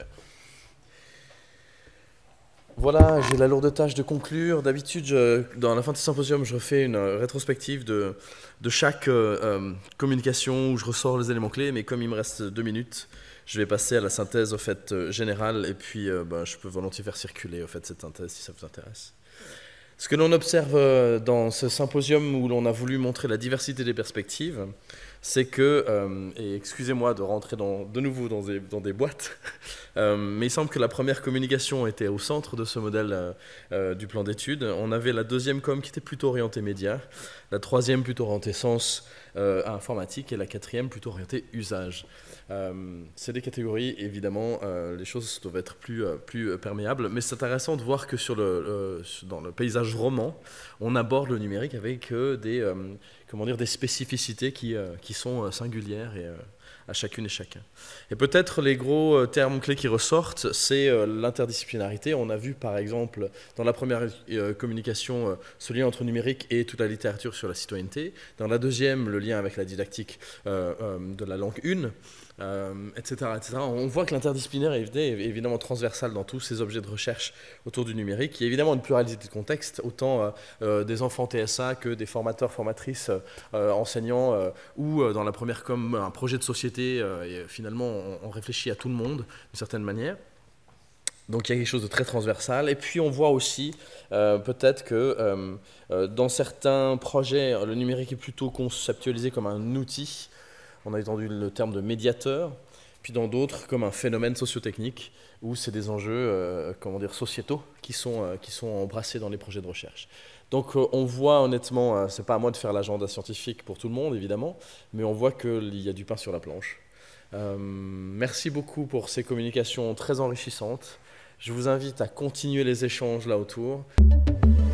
Voilà, j'ai la lourde tâche de conclure. D'habitude, dans la fin de ce symposium, je refais une rétrospective de chaque communication où je ressors les éléments clés, mais comme il me reste 2 minutes, je vais passer à la synthèse au fait, générale, et puis je peux volontiers faire circuler au fait, cette synthèse si ça vous intéresse. Ce que l'on observe dans ce symposium où l'on a voulu montrer la diversité des perspectives, c'est que, et excusez-moi de rentrer de nouveau dans des boîtes, mais il semble que la première communication était au centre de ce modèle du plan d'études. On avait la deuxième com qui était plutôt orientée médias, la troisième plutôt orientée sens informatique et la quatrième plutôt orientée usage. C'est des catégories, évidemment, les choses doivent être plus perméables, mais c'est intéressant de voir que dans le paysage roman, on aborde le numérique avec des spécificités qui sont singulières à chacune et chacun. Et peut-être les gros termes clés qui ressortent, c'est l'interdisciplinarité. On a vu par exemple dans la première communication ce lien entre numérique et toute la littérature sur la citoyenneté. Dans la deuxième, le lien avec la didactique de la langue 1. Etc., etc. On voit que l'interdisciplinaire est évidemment transversal dans tous ces objets de recherche autour du numérique. Il y a évidemment une pluralité de contextes, autant des enfants TSA que des formateurs, formatrices, enseignants, ou dans la première comme un projet de société, et finalement on réfléchit à tout le monde d'une certaine manière. Donc il y a quelque chose de très transversal. Et puis on voit aussi peut-être que dans certains projets, le numérique est plutôt conceptualisé comme un outil. On a entendu le terme de médiateur, puis dans d'autres comme un phénomène sociotechnique où c'est des enjeux sociétaux qui sont embrassés dans les projets de recherche. Donc on voit honnêtement, c'est pas à moi de faire l'agenda scientifique pour tout le monde évidemment, mais on voit qu'il y a du pain sur la planche. Merci beaucoup pour ces communications très enrichissantes. Je vous invite à continuer les échanges là autour.